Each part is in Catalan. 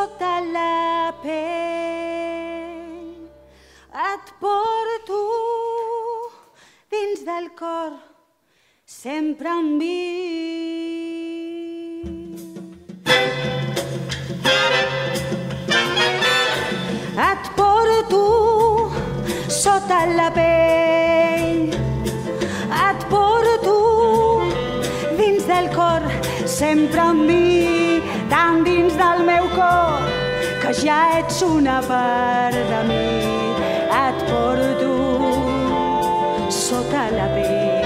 sota la pell. Et porto dins del cor, sempre amb mi. Et porto sota la pell, et porto dins del cor, sempre amb mi, tan dins del meu cor, que ja ets una part de mi. Et porto sota la pell.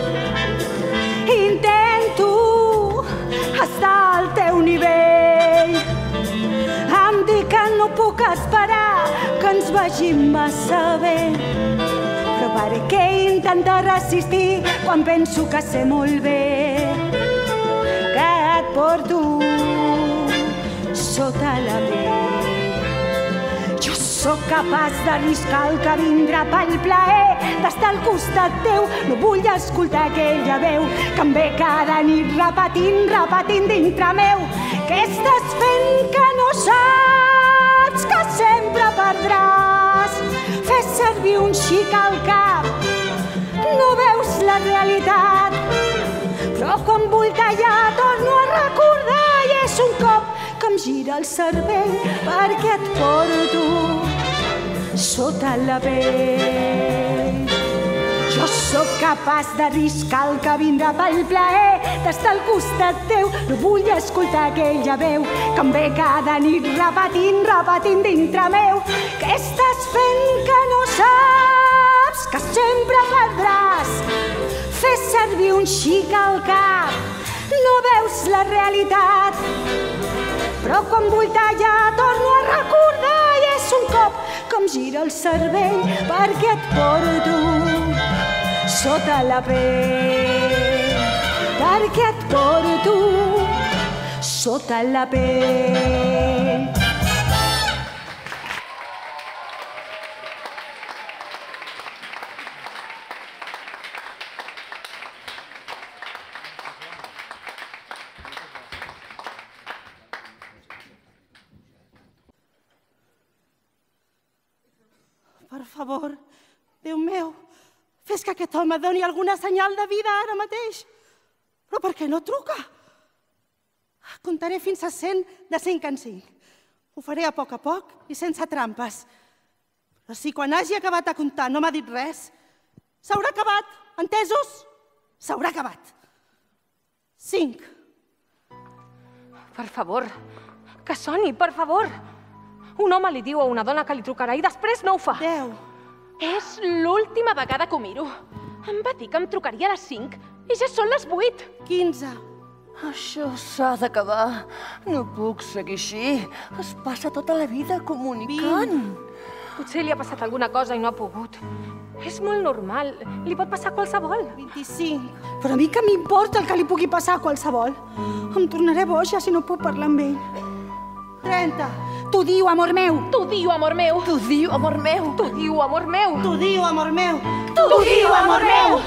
Intento estar al teu nivell. Em dic que no puc esperar que ens vegim massa bé. Però per què intentar resistir quan penso que sé molt bé que et porto sota la pell? Jo sóc capaç d'arriscar el que vindrà pel plaer d'estar al costat teu. No vull escoltar aquella veu que em ve cada nit repetint dintre meu. Què estàs fent que no saps que sempre perdràs? Fes servir un xic al cap, no veus la realitat. Però quan vull tallar torno a recordar i és un cop que em gira el cervell perquè et porto sota la pell. Jo sóc capaç d'arriscar el que vindrà pel plaer d'estar al costat teu. No vull escoltar aquella veu que em ve cada nit repetint dintre meu. Què estàs fent que no saps que sempre perdràs? Fes servir un xic al cap, no veus la realitat. Però quan vull tallar torno a recordar i és un cop que em gira el cervell perquè et porto sota la pell. Perquè et porto sota la pell. Per favor, Déu meu, fes que aquest home doni alguna senyal de vida ara mateix. Però per què no truca? Comptaré fins a 100 de 5 en 5. Ho faré a poc i sense trampes. Però si quan hagi acabat de comptar no m'ha dit res, s'haurà acabat, entesos? S'haurà acabat. 5. Per favor, que soni, per favor. Un home li diu a una dona que li trucarà i després no ho fa. 10. És l'última vegada que ho miro. Em va dir que em trucaria a les 5 i ja són les 8. 15. Això s'ha d'acabar. No puc seguir així. Es passa tota la vida comunicant. Potser li ha passat alguna cosa i no ha pogut. És molt normal. Li pot passar a qualsevol. 25. Però a mi que m'importa el que li pugui passar a qualsevol? Em tornaré boja si no puc parlar amb ell. 30. T'ho diu, amor meu. T'ho diu, amor meu. T'ho diu, amor meu. T'ho diu, amor meu. T'ho diu, amor meu. T'ho diu, amor meu.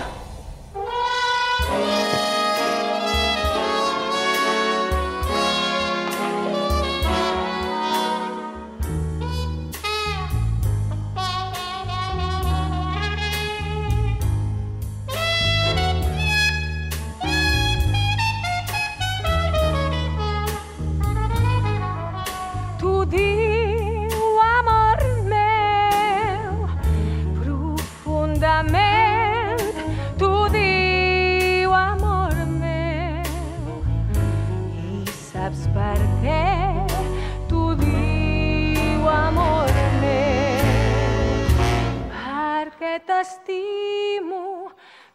T'estimo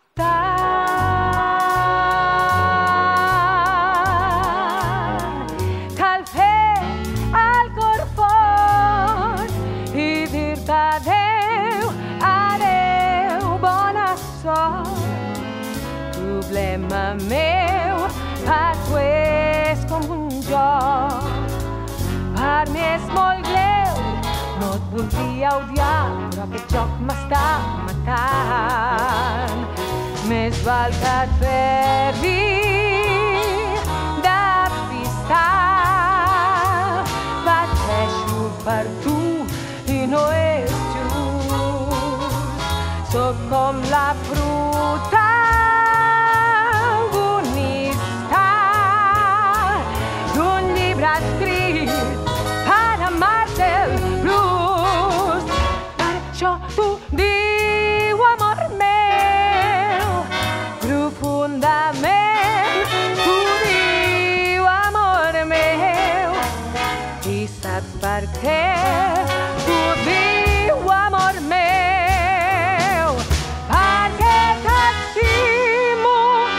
tant. Cal fer el cor fort i dir-te adéu, adéu, bona sort. Problema meu, per tu és com un joc. Per mi és molt greu, no et voldria odiar, però aquest joc m'està matant. Més val que et perdi de pista. Vaig per tu i no és just. Sóc com la protagonista d'un llibre escrit per a Marcel Proust. Per això t'ho diu, amor meu, profundament t'ho diu, amor meu. I saps per què t'ho diu, amor meu? Perquè t'estimo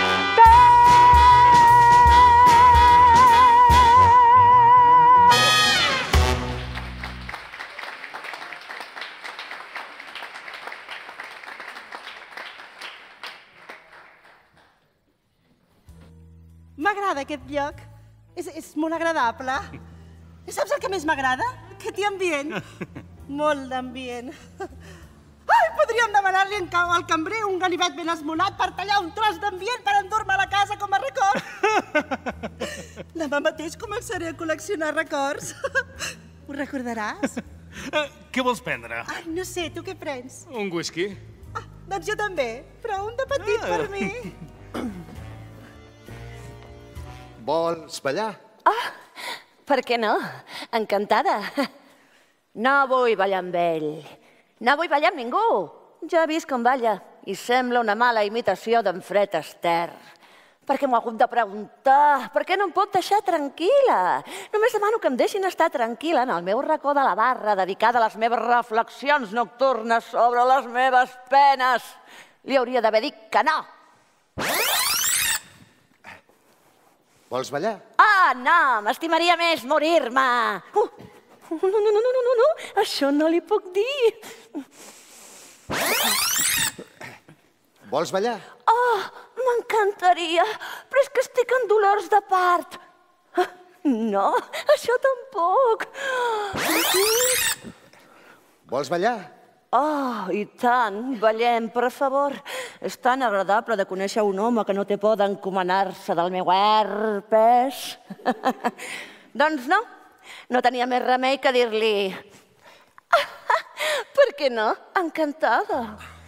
M'agrada aquest lloc. És molt agradable. I saps el que més m'agrada? Que té ambient. Molt d'ambient. Ai, podríem demanar-li al cambrer un ganivet ben esmolat per tallar un tros d'ambient per endur-me a la casa com a record. Demà mateix començaré a col·leccionar records. Ho recordaràs? Què vols prendre? Ai, no sé, tu què prens? Un whisky? Ah, doncs jo també, però un de petit per mi. Vols ballar? Per què no? Encantada. No vull ballar amb ell. No vull ballar amb ningú. Ja he vist com balla i sembla una mala imitació d'en Fred Astaire. Per què m'ho ha hagut de preguntar? Per què no em pot deixar tranquil·la? Només demano que em deixin estar tranquil·la en el meu racó de la barra dedicada a les meves reflexions nocturnes sobre les meves penes. Li hauria d'haver dit que no. Vols ballar? Ah, no, m'estimaria més morir-me. No, això no li puc dir. Vols ballar? Oh, m'encantaria, però és que estic en dolors de part. No, això tampoc. Vols ballar? Oh, i tant, ballem, per favor. És tan agradable de conèixer un home que no té por d'encomanar-se del meu herpes. Doncs no, no tenia més remei que dir-li... Per què no? Encantada.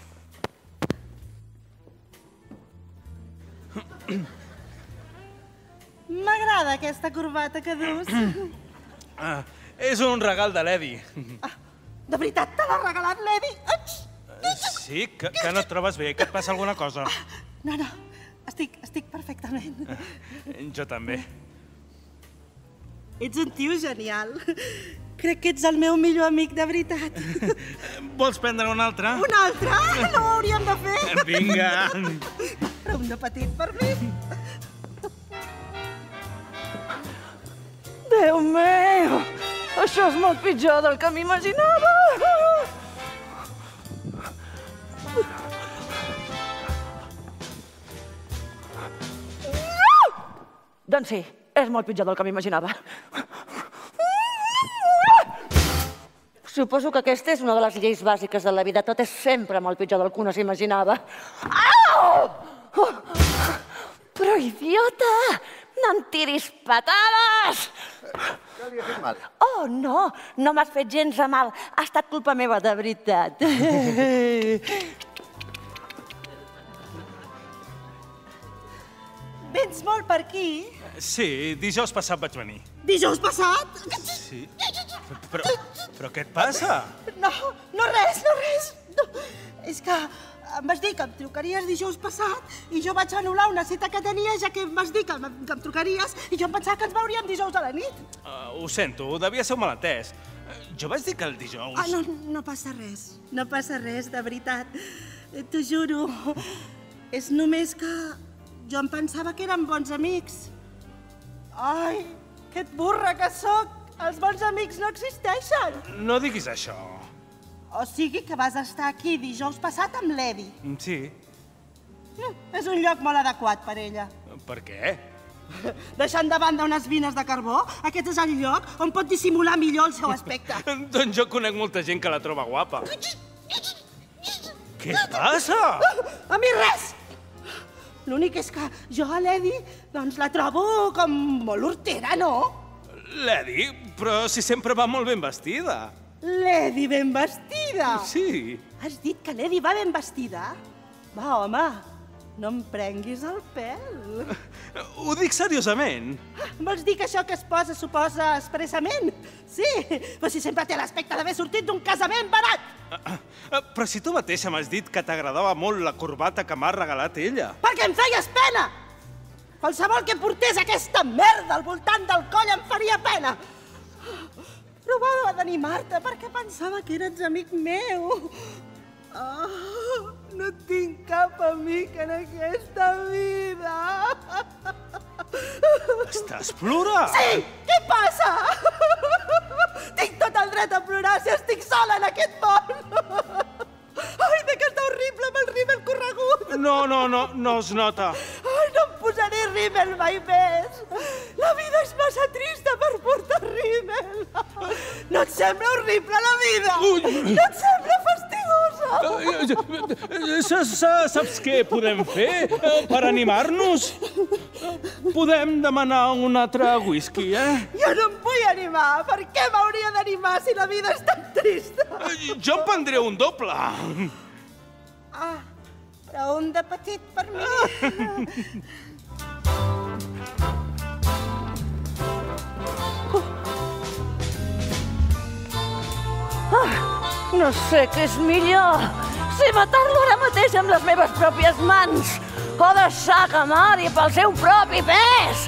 M'agrada aquesta corbata que dus. És un regal de l'Edi. De veritat te l'ha regalat l'Edi? Sí, que no et trobes bé, que et passa alguna cosa. No, estic perfectament. Jo també. Ets un tio genial. Crec que ets el meu millor amic, de veritat. Vols prendre un altre? Un altre? No ho hauríem de fer? Vinga. Però un de petit per mi. Déu meu, això és molt pitjor del que m'imaginava. Doncs sí, és molt pitjor del que m'imaginava. Suposo que aquesta és una de les lleis bàsiques de la vida. Tot és sempre molt pitjor del que un s'imaginava. Au! Però, idiota, no em tiris patades! Ja li he fet mal. Oh, no, no m'has fet gens de mal. Ha estat culpa meva, de veritat. Vens molt per aquí? Sí, dijous passat vaig venir. Dijous passat? Sí? Però què et passa? No res. No. És que em vas dir que em trucaries dijous passat i jo vaig anul·lar una cita que tenia, ja que em vas dir que em trucaries i jo em pensava que ens veuríem dijous a la nit. Ho sento, devia ser un malentès. Jo vaig dir que el dijous... No passa res. No passa res, de veritat. T'ho juro. És només que jo em pensava que érem bons amics. Ai, que burra que sóc! Els bons amics no existeixen! No diguis això. O sigui que vas estar aquí dijous passat amb l'Edi. Sí. És un lloc molt adequat per ella. Per què? Deixant de banda unes vines de carbó, aquest és el lloc on pot dissimular millor el seu aspecte. Doncs jo conec molta gent que la troba guapa. Què passa? A mi res! L'únic és que jo a l'Edi doncs la trobo com molt hortera, no? L'Edi, però si sempre va molt ben vestida. L'Edi ben vestida? Sí. Has dit que l'Edi va ben vestida? Va, home, no em prenguis el pèl. Ho dic seriosament. Vols dir que això que es posa suposa expressament? Sí, però si sempre té l'aspecte d'haver sortit d'un casament barat. Però si tu mateixa m'has dit que t'agradava molt la corbata que m'ha regalat ella. Perquè em feies pena! Qualsevol que portés aquesta merda al voltant del coll em faria pena. Provava d'animar-te perquè pensava que eres amic meu. No tinc cap amic en aquesta vida. Estàs plorant? Sí! Què passa? Tinc tot el dret a plorar si estic sola en aquest món. Ai, de que està horrible amb el rímel corregut. No es nota. Ai, no em posaré rímel mai més. La vida és massa trista per portar rímel. No et sembla horrible la vida? No et sembla fastigosa? Saps què podem fer per animar-nos? Podem demanar un altre whisky, Jo no em vull animar. Per què m'hauria d'animar si la vida és tan trista? Jo em prendré un doble. Però un de petit per mi. No sé què és millor, si matar-lo ara mateix amb les meves pròpies mans o deixar que mori pel seu propi pes.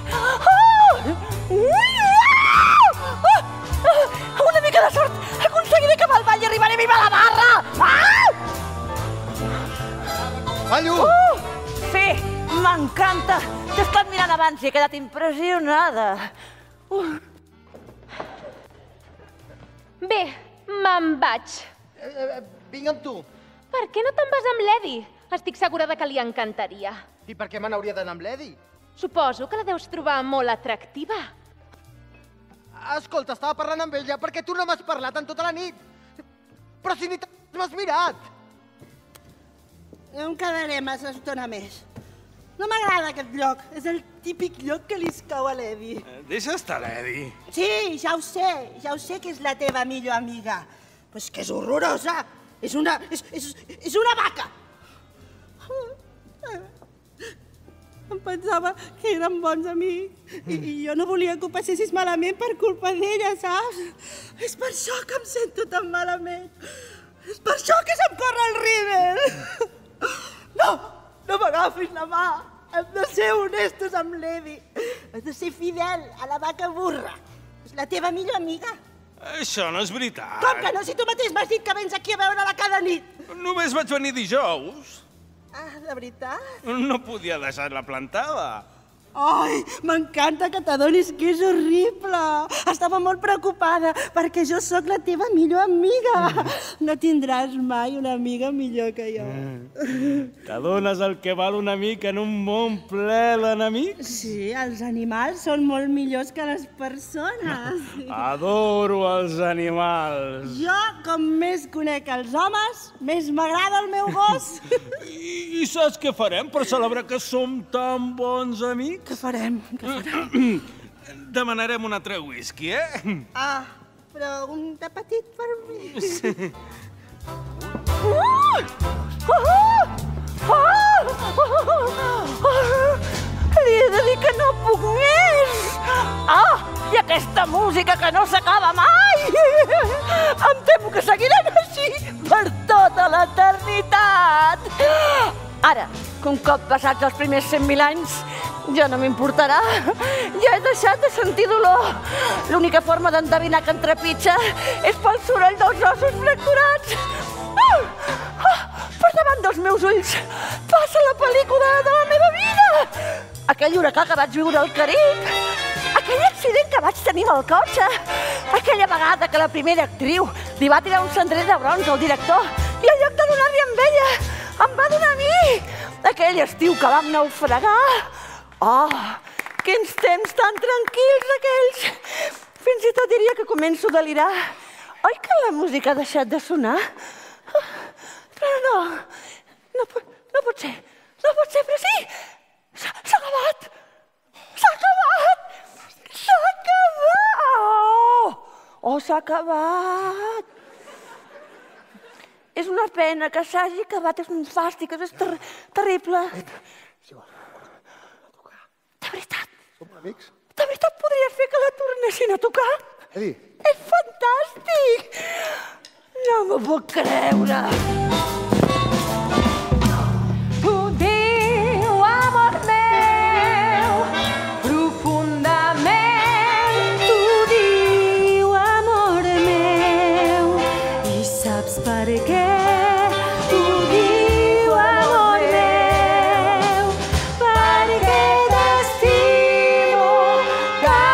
Una mica de sort, aconseguiré que al ball i arribaré viva a la barra. Ballo! Sí, m'encanta. T'he estat mirant abans i he quedat impressionada. Bé, me'n vaig. Vinc amb tu. Per què no te'n vas amb l'Edi? Estic segura de que li encantaria. I per què me n'hauria d'anar amb l'Edi? Suposo que la deus trobar molt atractiva. Escolta, estava parlant amb ella perquè tu no m'has parlat en tota la nit. Però si ni m'has mirat. No em quedaré massa estona més. No m'agrada aquest lloc. És el típic lloc que li escau a l'Edi. Deixa estar l'Edi. Sí, ja ho sé que és la teva millor amiga. Però és que és horrorosa. És una vaca. Em pensava que eren bons amics i jo no volia que ho passessis malament per culpa d'ella, saps? És per això que em sento tan malament. És per això que se'm corre el rímel. No m'agafis la mà. Hem de ser honestos amb l'Edi. Has de ser fidel a la vaca burra. És la teva millor amiga. Això no és veritat. Com que no? Si tu mateix m'has dit que vens aquí a veure-la cada nit. Només vaig venir dijous. De veritat? No podia deixar-la plantada. Ai, m'encanta que t'adonis que és horrible. Estava molt preocupada perquè jo sóc la teva millor amiga. No tindràs mai una amiga millor que jo. T'adones el que val un amic en un món ple d'enemics? Sí, els animals són molt millors que les persones. Adoro els animals. Jo, com més conec els homes, més m'agrada el meu gos. I saps què farem per celebrar que som tan bons amics? Què farem? Demanarem un altre whisky, Però un de petit per mi. Sí. Li he de dir que no puc més. I aquesta música que no s'acaba mai. Em temo que seguirem així per tota l'eternitat. Ara, que un cop passats els primers 100.000 anys, ja no m'importarà. Ja he deixat de sentir dolor. L'única forma d'endevinar que em trepitja és pel soroll dels ossos fracturats. Per davant dels meus ulls passa la pel·lícula de la meva vida. Aquell huracà que vaig viure al Carib, aquell accident que vaig tenir al cotxe, aquella vegada que la primera actriu li va tirar un cendrer de bronze al director i en lloc de donar-li amb ella, em va donar a mi. Aquell estiu que vam naufragar. Quins temps tan tranquils aquells. Fins i tot diria que començo a delirar. Oi que la música ha deixat de sonar? Però no pot ser. No pot ser, però sí. S'ha acabat. S'ha acabat. S'ha acabat. s'ha acabat. És una pena que s'hagi acabat, és un fàstic, és terrible. De veritat. Som amics? De veritat podries fer que la tornessin a tocar? Edi. És fantàstic! No m'ho puc creure. T'ho diu, amor meu, profundament. T'ho diu, amor meu, i saps per què? T'ho diu, amor meu, perquè t'estimo tant.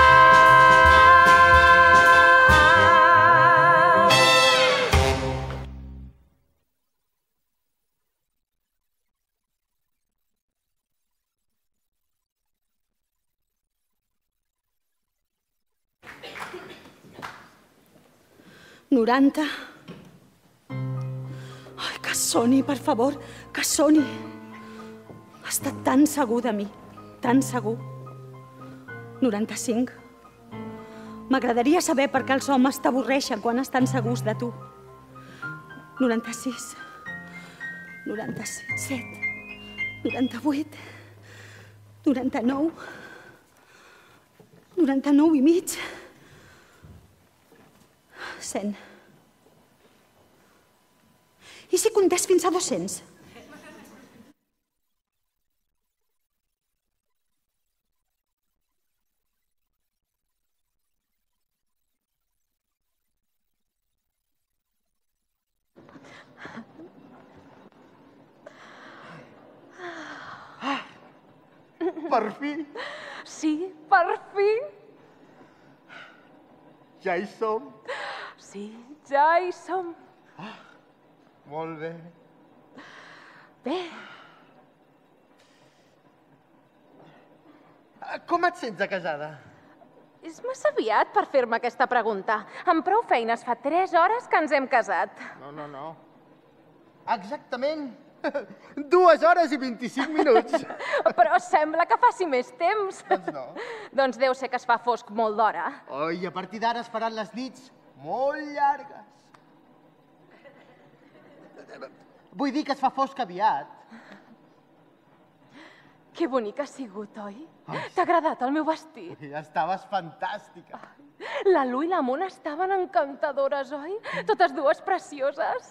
Noranta. Ai, que soni, per favor, que soni. Està tan segur de mi, tan segur. 95. M'agradaria saber per què els homes t'avorreixen quan estan segurs de tu. 96. 97. 98. 99. 99 i mig. 100. I si comptés fins a 200? Per fi, Sí, per fi. ja hi som. Sí, ja hi som. Molt bé. Bé, Com et sents de casada? és massa aviat per fer-me aquesta pregunta. Amb prou feines fa 3 hores que ens hem casat. No. Exactament 2 hores i 25 minuts. Però sembla que faci més temps. Doncs no. Doncs deu ser que es fa fosc molt d'hora. Oi, a partir d'ara es faran les nits molt llargues. Vull dir que es fa fosc aviat. Que bonic ha sigut, oi? T'ha agradat el meu vestit? Estaves fantàstica. La Lu i la Mona estaven encantadores, oi? Totes dues precioses.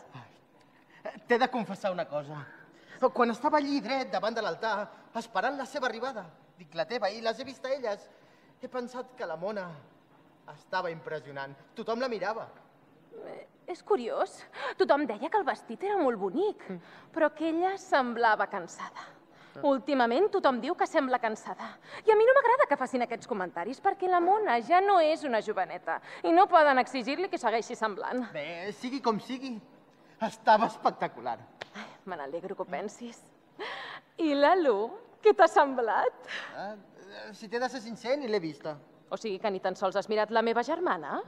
T'he de confessar una cosa. Quan estava allí dret davant de l'altar, esperant la seva arribada, dic la teva, i les he vist a elles, he pensat que la Mona estava impressionant. Tothom la mirava. És curiós. Tothom deia que el vestit era molt bonic, però que ella semblava cansada. Últimament tothom diu que sembla cansada. I a mi no m'agrada que facin aquests comentaris, perquè la Mona ja no és una joveneta i no poden exigir-li que segueixi semblant. Bé, sigui com sigui, estava espectacular. Me n'alegro que ho pensis. I la Lu, què t'ha semblat? Si t'he de ser sincer, ni l'he vista. O sigui que ni tan sols has mirat la meva germana?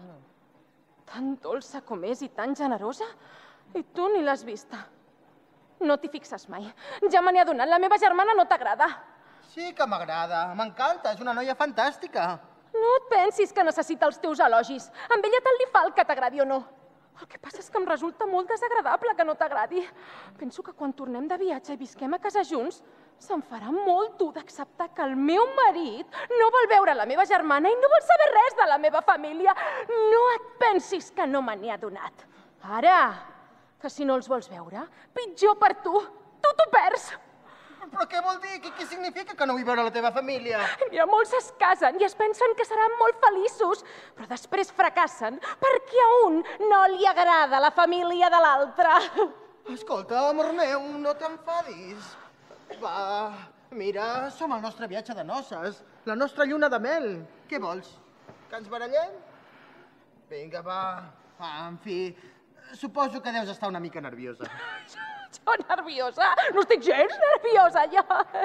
Tan dolça com és i tan generosa, i tu ni l'has vista. No t'hi fixes mai. Ja me n'he adonat, la meva germana no t'agrada. Sí que m'agrada, m'encanta, és una noia fantàstica. No et pensis que necessita els teus elogis. Amb ella tant li fa el que t'agradi o no. El que passa és que em resulta molt desagradable que no t'agradi. Penso que quan tornem de viatge i visquem a casa junts, se'm farà molt dur d'acceptar que el meu marit no vol veure la meva germana i no vol saber res de la meva família. No et pensis que no me n'he adonat. Ara, que si no els vols veure, pitjor per tu. Tu t'ho perds. Però què vol dir? Què significa que no vull veure la teva família? Mira, molts es casen i es pensen que seran molt feliços, però després fracassen perquè a un no li agrada la família de l'altre. Escolta, amor meu, no t'enfadis. Va, mira, som al nostre viatge de noces, la nostra lluna de mel. Què vols? Que ens barallem? Vinga, va. En fi, suposo que deus estar una mica nerviosa. Jo nerviosa? No estic gens nerviosa, jo.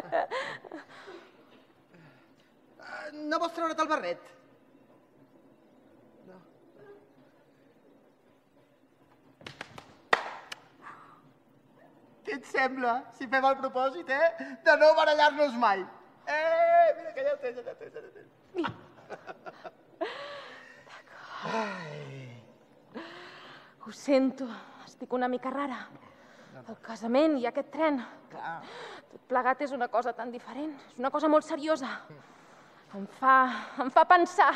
No vols treure't el barret? No. Què et sembla, si fem el propòsit, de no barallar-nos mai? Mira que ja ho tens, ja ho tens. Ho sento, estic una mica rara. El casament i aquest tren. Tot plegat és una cosa tan diferent. És una cosa molt seriosa. Em fa pensar.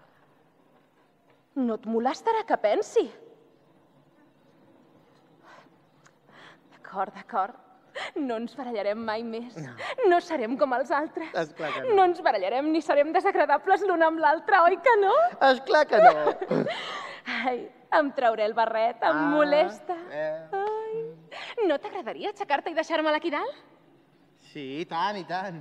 No et molestarà que pensi? D'acord. No ens barallarem mai més. No serem com els altres. Esclar que no. No ens barallarem ni serem desagradables l'un amb l'altre, oi que no? Esclar que no. Ai, em trauré el barret, em molesta. Ai, no t'agradaria aixecar-te i deixar-me'l aquí dalt? Sí, i tant, i tant.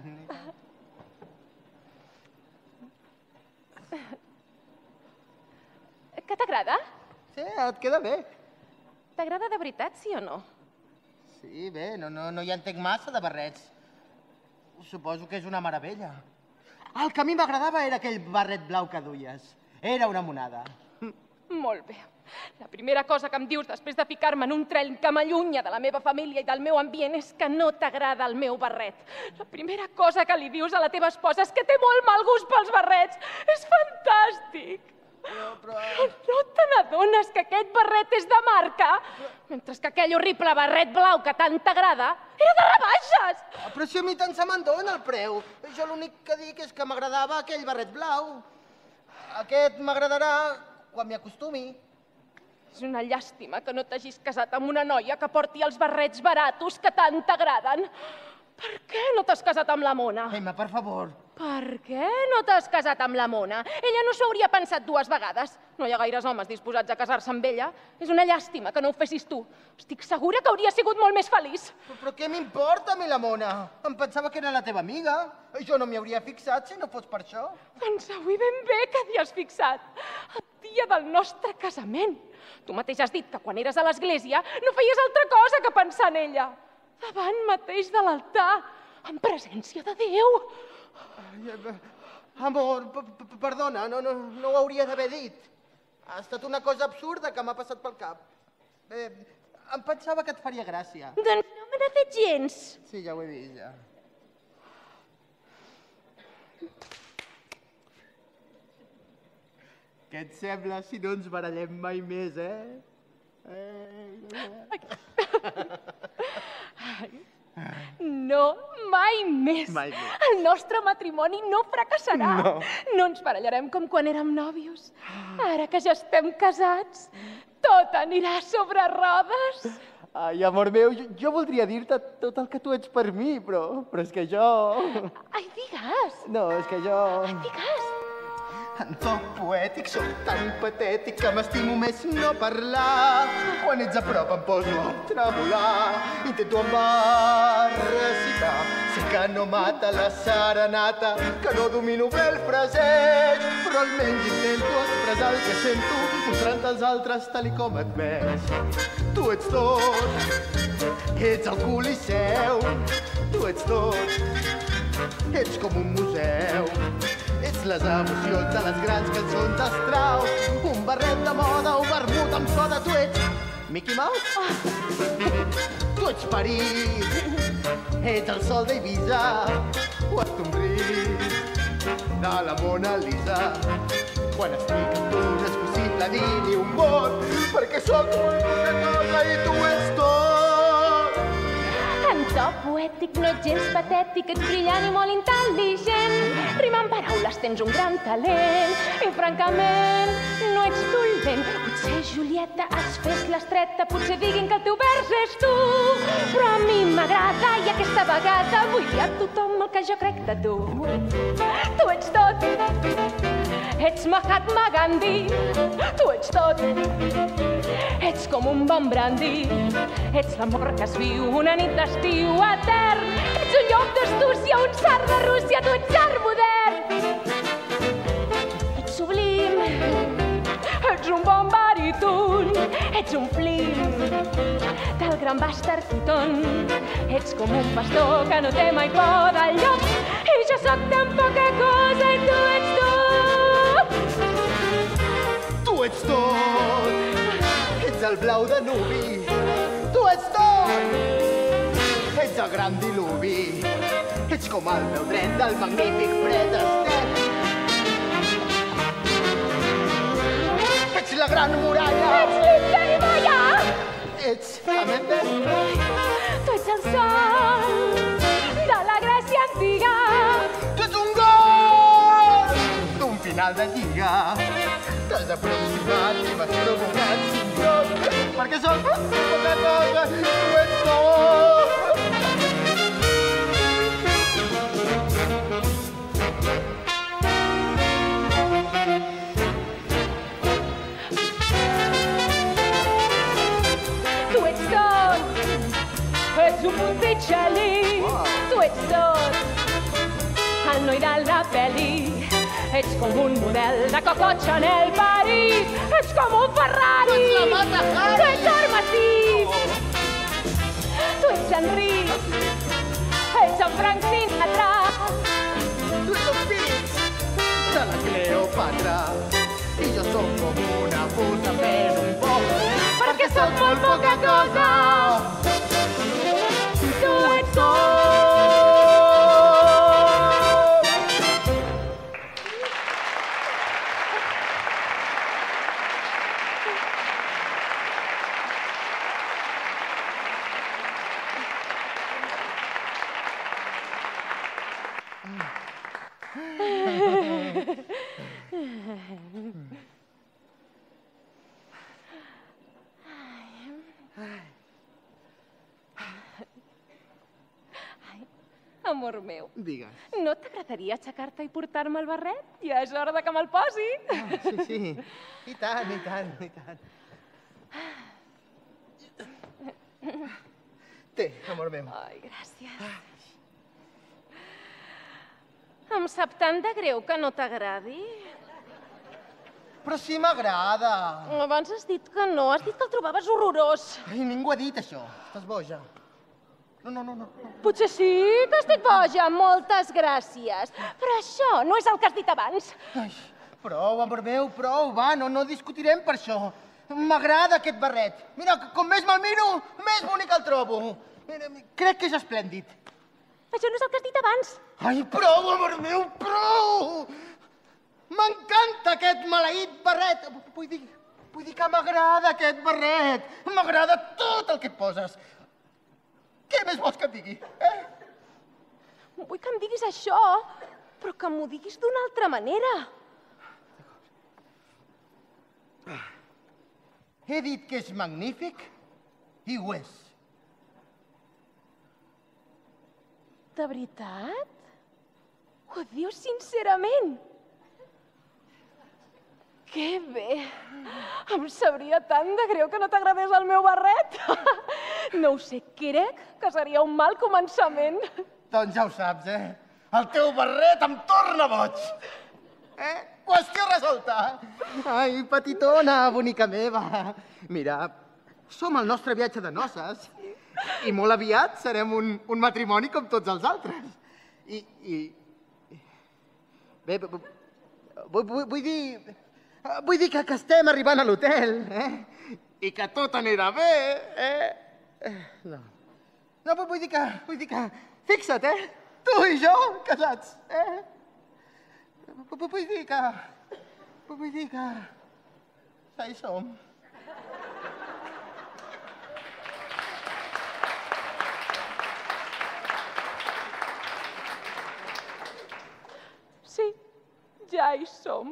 Que t'agrada? Sí, et queda bé. T'agrada de veritat, sí o no? Sí, bé, no hi entenc massa de barrets. Suposo que és una meravella. El que a mi m'agradava era aquell barret blau que duies. Era una monada. Molt bé. La primera cosa que em dius després de ficar-me en un tren que m'allunya de la meva família i del meu ambient és que no t'agrada el meu barret. La primera cosa que li dius a la teva esposa és que té molt mal gust pels barrets. És fantàstic. Però no te n'adones que aquest barret és de marca? Mentre que aquell horrible barret blau que tant t'agrada era de rebaixes! Però si a mi tant se me'n dona el preu. Jo l'únic que dic és que m'agradava aquell barret blau. Aquest m'agradarà quan m'hi acostumi. És una llàstima que no t'hagis casat amb una noia que porti els barrets baratos que tant t'agraden. Per què no t'has casat amb la Mona? Emma, per favor. Per què no t'has casat amb la Mona? Ella no s'ho hauria pensat 2 vegades. No hi ha gaires homes disposats a casar-se amb ella. És una llàstima que no ho fessis tu. Estic segura que hauria sigut molt més feliç. Però què m'importa a mi la Mona? Em pensava que era la teva amiga. Jo no m'hi hauria fixat si no fos per això. Doncs avui ben bé que t'hi has fixat. El dia del nostre casament. Tu mateix has dit que quan eres a l'església no feies altra cosa que pensar en ella. Davant mateix de l'altar, en presència de Déu. Amor, perdona, no ho hauria d'haver dit. Ha estat una cosa absurda que m'ha passat pel cap. Em pensava que et faria gràcia. Doncs no me n'ha fet gens. Sí, ja ho he vist, ja. Què et sembla si no ens barallem mai més, No, mai més. Mai més. El nostre matrimoni no fracassarà. No ens barallarem com quan érem nòvios. Ara que ja estem casats, tot anirà sobre rodes. Ai, amor meu, jo voldria dir-te tot el que tu ets per mi, però és que jo... Ai, digues. No, és que jo... Digues. En to poètic sóc tan patètic que m'estimo més no parlar. Quan ets a prop em poso a tremolar. Intento en va recitar. Sé que no mata la serenata, que no domino bé el fraseig, però almenys intento expressar el que sento, mostrant als altres tal i com et veig. Tu ets tot, ets el Coliseu. Tu ets tot, ets com un museu. Ets les emocions de les grans cançons d'Strauss, un barret de moda o vermut amb soda. Tu ets Mickey Mouse? Tu ets París, ets el sol d'Eivissa, o et somrís de la Mona Lisa. Quan estic amb tu no és possible dir ni un mot, perquè sóc molt poca cosa i tu ets tot. En to poètic, no ets gens patètic, ets brillant i molt intel·ligent. Rimant paraules tens un gran talent i francament no ets dolent. Potser, Julieta, has fet l'estreta, potser diguin que el teu vers és tu, però a mi m'agrada i aquesta vegada vull dir a tothom el que jo crec de tu. Tu ets tot, ets Mahatma Gandhi, tu ets tot, ets com un bon brandy, ets l'amor que es viu una nit d'estiu etern, ets un llop d'Astúcia, un tsar de Rússia, tu ets tsar modern. Ets sublim, ets un bon baríton, ets un flim del gran Buster Keaton, ets com un pastor que no té mai por del llop, i jo sóc tan poca cosa i tu ets tot. Tu ets tot, ets el blau de nubi. Tu ets tot, ets el gran diluvi. Ets com el meu tren del magnífic Fred Astaire. gran muralla. Ets l'imperi Maia! Ets Camembert. Tu ets el sol de la Grècia antiga. Tu ets un gol d'un final de lliga. T'has aproximat i m'has provocat sin tot. Perquè sóc poca cosa, tu ets tot. Tu ets tot, ets un Monticelli. Tu ets tot, el noi de la peli. Ets com un model de Coco Chanel París. Ets com un Ferrari. Tu ets la Mata Hari. Tu ets Hermesís. Tu ets Enric. Ets en Frank Sinatra. Tu ets el fill de la Cleopatra. I jo sóc com una puta fent un poc. Perquè sóc molt poca cosa. Tu ets tot. Amor meu, Digues. no t'agradaria aixecar-te i portar-me el barret? Ja és hora de que me'l posi. Sí. I tant, i tant, i tant. Té, amor meu. Ai, gràcies. Em sap tant de greu que no t'agradi. Però sí m'agrada. Abans has dit que no, has dit que el trobaves horrorós. Ai, ningú ha dit això. Estàs boja. No. Potser sí que estic boja, moltes gràcies. Però això no és el que has dit abans. Ai, prou, amor meu, prou, va, no discutirem per això. M'agrada aquest barret. Mira, com més me'l miro, més bonic el trobo. Mira, crec que és esplèndid. Això no és el que has dit abans. Ai, prou, amor meu, prou! M'encanta aquest maleït barret. Vull dir que m'agrada aquest barret. M'agrada tot el que et poses. Què més vols que et digui? Vull que em diguis això, però que m'ho diguis d'una altra manera. He dit que és magnífic i ho és. De veritat? Ho dius sincerament? Que bé! Em sabria tant de greu que no t'agradés el meu barret. No ho sé, crec que seria un mal començament. Doncs ja ho saps, El teu barret em torna boig. Qüestió resolta. Ai, petitona, bonica meva. Mira, som al nostre viatge de noces i molt aviat serem un matrimoni com tots els altres. Bé, vull dir que estem arribant a l'hotel, i que tot anirà bé, No, vull dir que, fixa't, tu i jo, casats, Vull dir que ja hi som. Sí, ja hi som.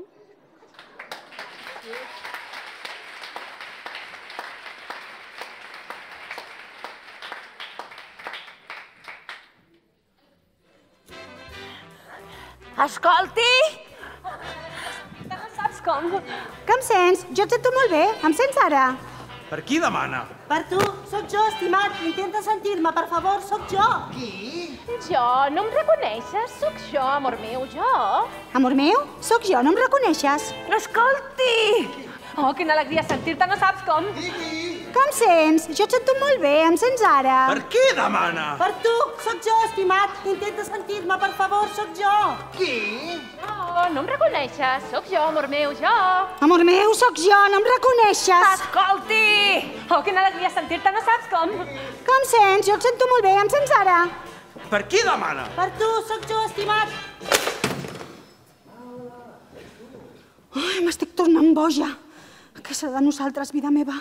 Escolti! No saps com? Que em sents? Jo et sento molt bé. Em sents ara? Per qui demana? Per tu, sóc jo, estimat. Intenta sentir-me, per favor, sóc jo. Jo? No em reconeixes? Sóc jo, amor meu, jo. Amor meu? Sóc jo, no em reconeixes? Escolti! Oh, quina alegria sentir-te, no saps com? Que em sents? Jo et sento molt bé. Em sents ara? Per qui demana? Per tu, sóc jo, estimat. Intenta sentir-me, per favor, sóc jo. Oh, no em reconeixes? Sóc jo, amor meu, jo. Amor meu, sóc jo, no em reconeixes? Escolti! Oh, quina alegria sentir-te, no saps com? Que em sents? Jo et sento molt bé. Em sents ara? Per qui demana? Per tu, sóc jo, estimat. Ai, m'estic tornant boja. Què serà de nosaltres, vida meva?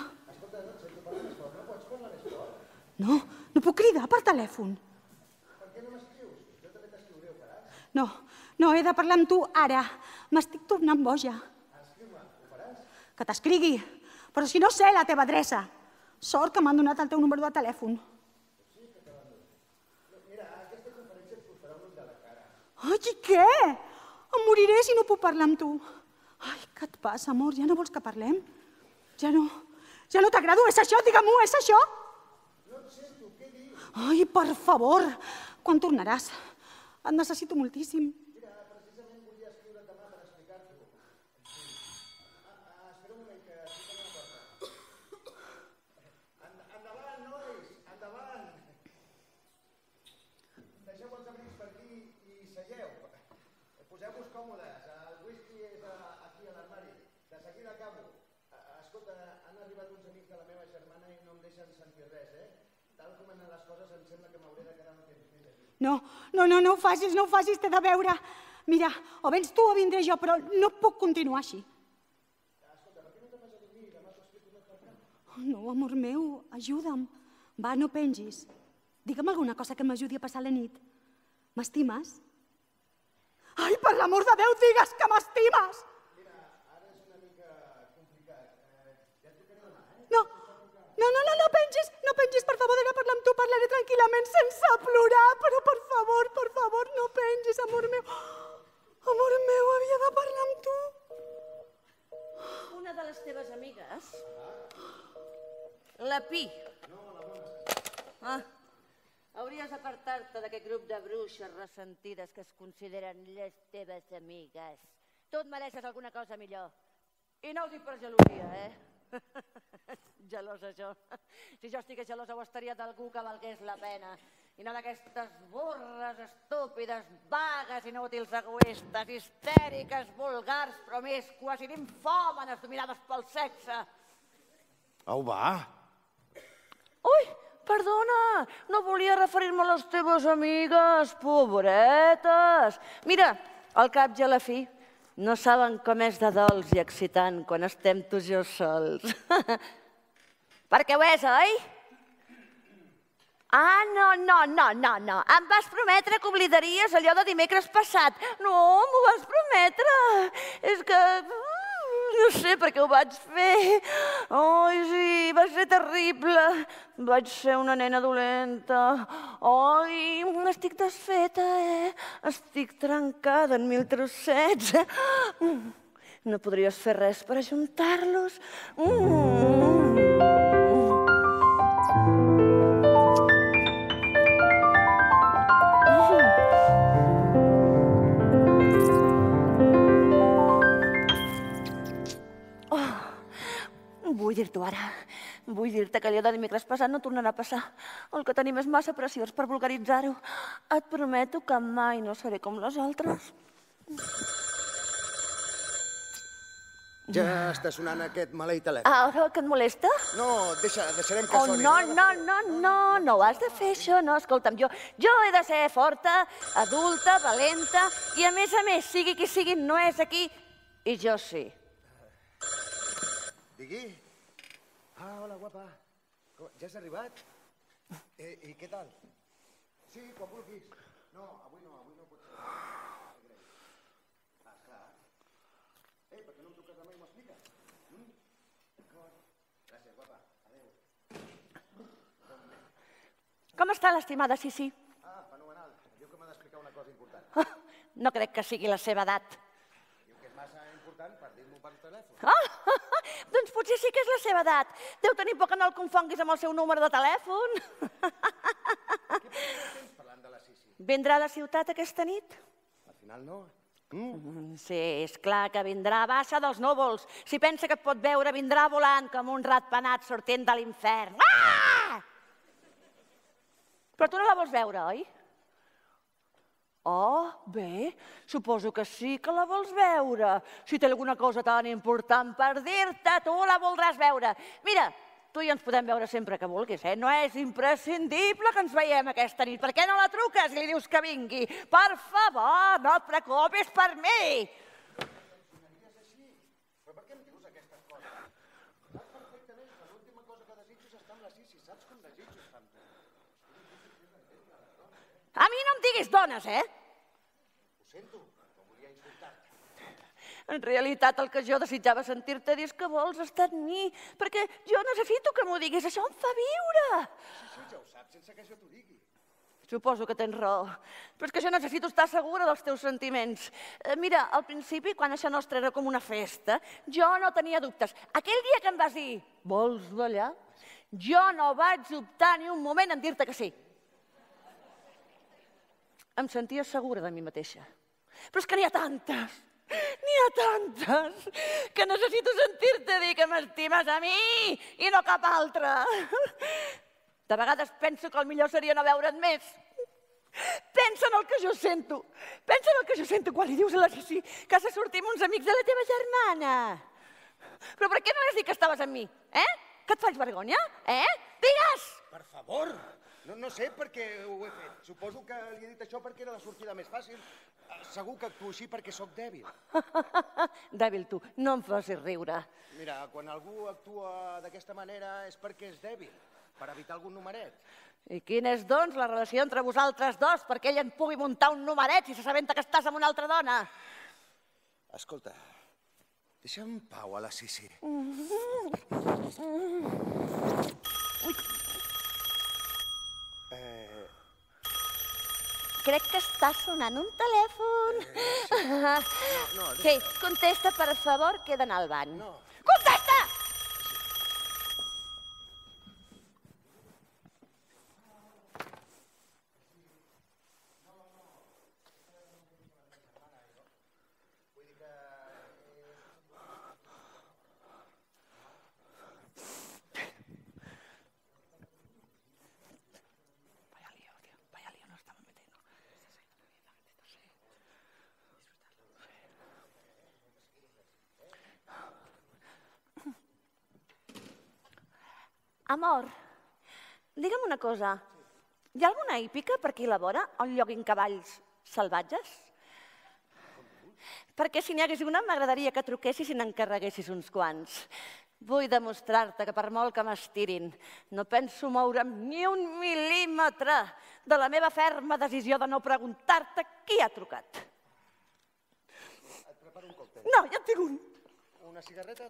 No, no puc cridar per telèfon. Per què no m'escrius? Jo també t'escriuré, ho faràs? No, no, he de parlar amb tu ara. M'estic tornant boja. Escriu-me, ho faràs? Que t'escrigui, però si no sé la teva adreça. Sort que m'han donat el teu número de telèfon. Sí, que te l'han donat. Mira, aquesta conferència et posarà un ull de la cara. Ai, i què? Em moriré si no puc parlar amb tu. Ai, què et passa, amor? Ja no vols que parlem? Ja no t'agrado? És això? Digue-m'ho, és això? No et sento, què dius? Ai, per favor, quan tornaràs? Et necessito moltíssim. Mira, precisament volia escriure't demà per explicar-t'ho. Espera un moment, que estic en una cosa. Endavant, nois, endavant. Deixeu els amics per aquí i seieu. Poseu-vos còmodes, el whisky és aquí a l'armari. De seguida acabo. Escolta, han arribat uns amics de la meva germana i no em deixen sentir res, Tal com han anat les coses, em sembla que m'hauré de quedar un temps més aquí. No ho facis, no ho facis, t'he de veure. Mira, o vens tu o vindré jo, però no puc continuar així. Escolta, per què no te vas a dormir? Demà t'ho explico tot per cap. No, amor meu, ajuda'm. Va, no pengis. Digue'm alguna cosa que m'ajudi a passar la nit. M'estimes? Ai, per l'amor de Déu, digues que m'estimes! Mira, ara és una mica complicat. Ja et trucaré demà, No pengis, per favor, d'anar a parlar amb tu, parlaré tranquil·lament, sense plorar, però per favor, no pengis, amor meu. Amor meu, havia de parlar amb tu. Una de les teves amigues, la Pi. Hauries d'apartar-te d'aquest grup de bruixes ressentides que es consideren les teves amigues. Tu et mereixes alguna cosa millor. I no ho dic per gelosia, Gelosa jo. Si jo estigués gelosa ho estaria d'algú que valgués la pena. I no d'aquestes burres estúpides, vagues, inútils, egoistes, histèriques, vulgars, promíscues i nimfòmanes dominades pel sexe. Au, va. Ui, perdona, no volia referir-me a les teves amigues, pobretes. Mira, al cap i a la fi, no saben com és de dolç i excitant quan estem tu i jo sols. Perquè ho és, oi? Ah, no. Em vas prometre que oblidaries allò de dimecres passat. No, m'ho vas prometre. És que... no sé per què ho vaig fer. Ai, sí, va ser terrible. Vaig ser una nena dolenta. Ai, estic desfeta, Estic trencada en 1000 trossets. No podries fer res per ajuntar-los? Vull dir-t'ho ara. Vull dir-te que allò de dimecres passat no tornarà a passar. El que tenim és massa preciós per vulgaritzar-ho. Et prometo que mai no seré com les altres. Ja està sonant aquest maleït telèfon. Ah, que et molesta? No, deixarem que soni. No ho has de fer, això, no. Escolta'm, jo he de ser forta, adulta, valenta, i a més, sigui qui sigui, no és aquí, i jo sí. Digui. Ah, hola, guapa. Ja has arribat? I què tal? Sí, quan vulguis. No, avui no pot ser. Ah, clar. Per què no em truques demà i m'ho expliques? D'acord. Gràcies, guapa. Adéu. Com està l'estimada Sissi? Ah, fenomenal. Diu que m'ha d'explicar una cosa important. No crec que sigui la seva edat. Diu que és massa important per dir-m'ho per telèfon. Doncs potser sí que és la seva edat. Deu tenir por que no el confonguis amb el seu número de telèfon. Què tens parlant de la Sissi? Vindrà a la ciutat aquesta nit? Al final no. Sí, és clar que vindrà, baixa dels núvols. Si pensa que et pot veure, vindrà volant com un ratpenat sortint de l'infern. Ah! Però tu no la vols veure, oi? Oh, bé, suposo que sí que la vols veure. Si té alguna cosa tan important per dir-te, tu la voldràs veure. Mira, tu i ens podem veure sempre que vulguis, No és imprescindible que ens veiem aquesta nit. Per què no la truques i li dius que vingui? Per favor, no et preocupis per mi. Però per què em dius aquestes coses? estar amb la Sissi, saps com desitjo estar amb tu. A mi no em diguis dones, eh? Ho sento, no volia insultar-te. En realitat, el que jo desitjava sentir-te dir és que vols estar amb mi, perquè jo necessito que m'ho diguis, això em fa viure. Sí, ja ho saps, sense que jo t'ho digui. Suposo que tens raó, però és que jo necessito estar segura dels teus sentiments. Mira, al principi, quan això nostre era com una festa, jo no tenia dubtes. Aquell dia que em vas dir, vols ballar? Jo no vaig dubtar ni un moment en dir-te que sí. Em sentia segura de mi mateixa. Però és que n'hi ha tantes, que necessito sentir-te dir que m'estimes a mi i no cap altre. De vegades penso que el millor seria no veure't més. Pensa en el que jo sento. Pensa en el que jo sento quan li dius a la Sissi que has de sortir amb uns amics de la teva germana. Però per què no has dit que estaves amb mi? Que et faig vergonya? Digues! Per favor! No sé per què ho he fet. Suposo que li he dit això perquè era la sortida més fàcil. Segur que actuo així perquè sóc dèbil. Dèbil tu, no em facis riure. Mira, quan algú actua d'aquesta manera és perquè és dèbil, per evitar algun numeret. I quina és, doncs, la relació entre vosaltres dos perquè ell en pugui muntar un numeret si s'assabenta que estàs amb una altra dona? Escolta, deixa en pau a la Sissi. Crec que està sonant un telèfon. Sí, contesta, per favor, que he d'anar al bany. No. Contesta! Amor, digue'm una cosa. Hi ha alguna hípica per aquí a la vora on lloguin cavalls salvatges? Perquè si n'hi hagués una, m'agradaria que truquessis i n'encarreguessis uns quants. Vull demostrar-te que per molt que m'estirin, no penso moure'm ni un mil·límetre de la meva ferma decisió de no preguntar-te qui ha trucat. Et preparo un còctel. No, ja en tinc un. Una cigarreta?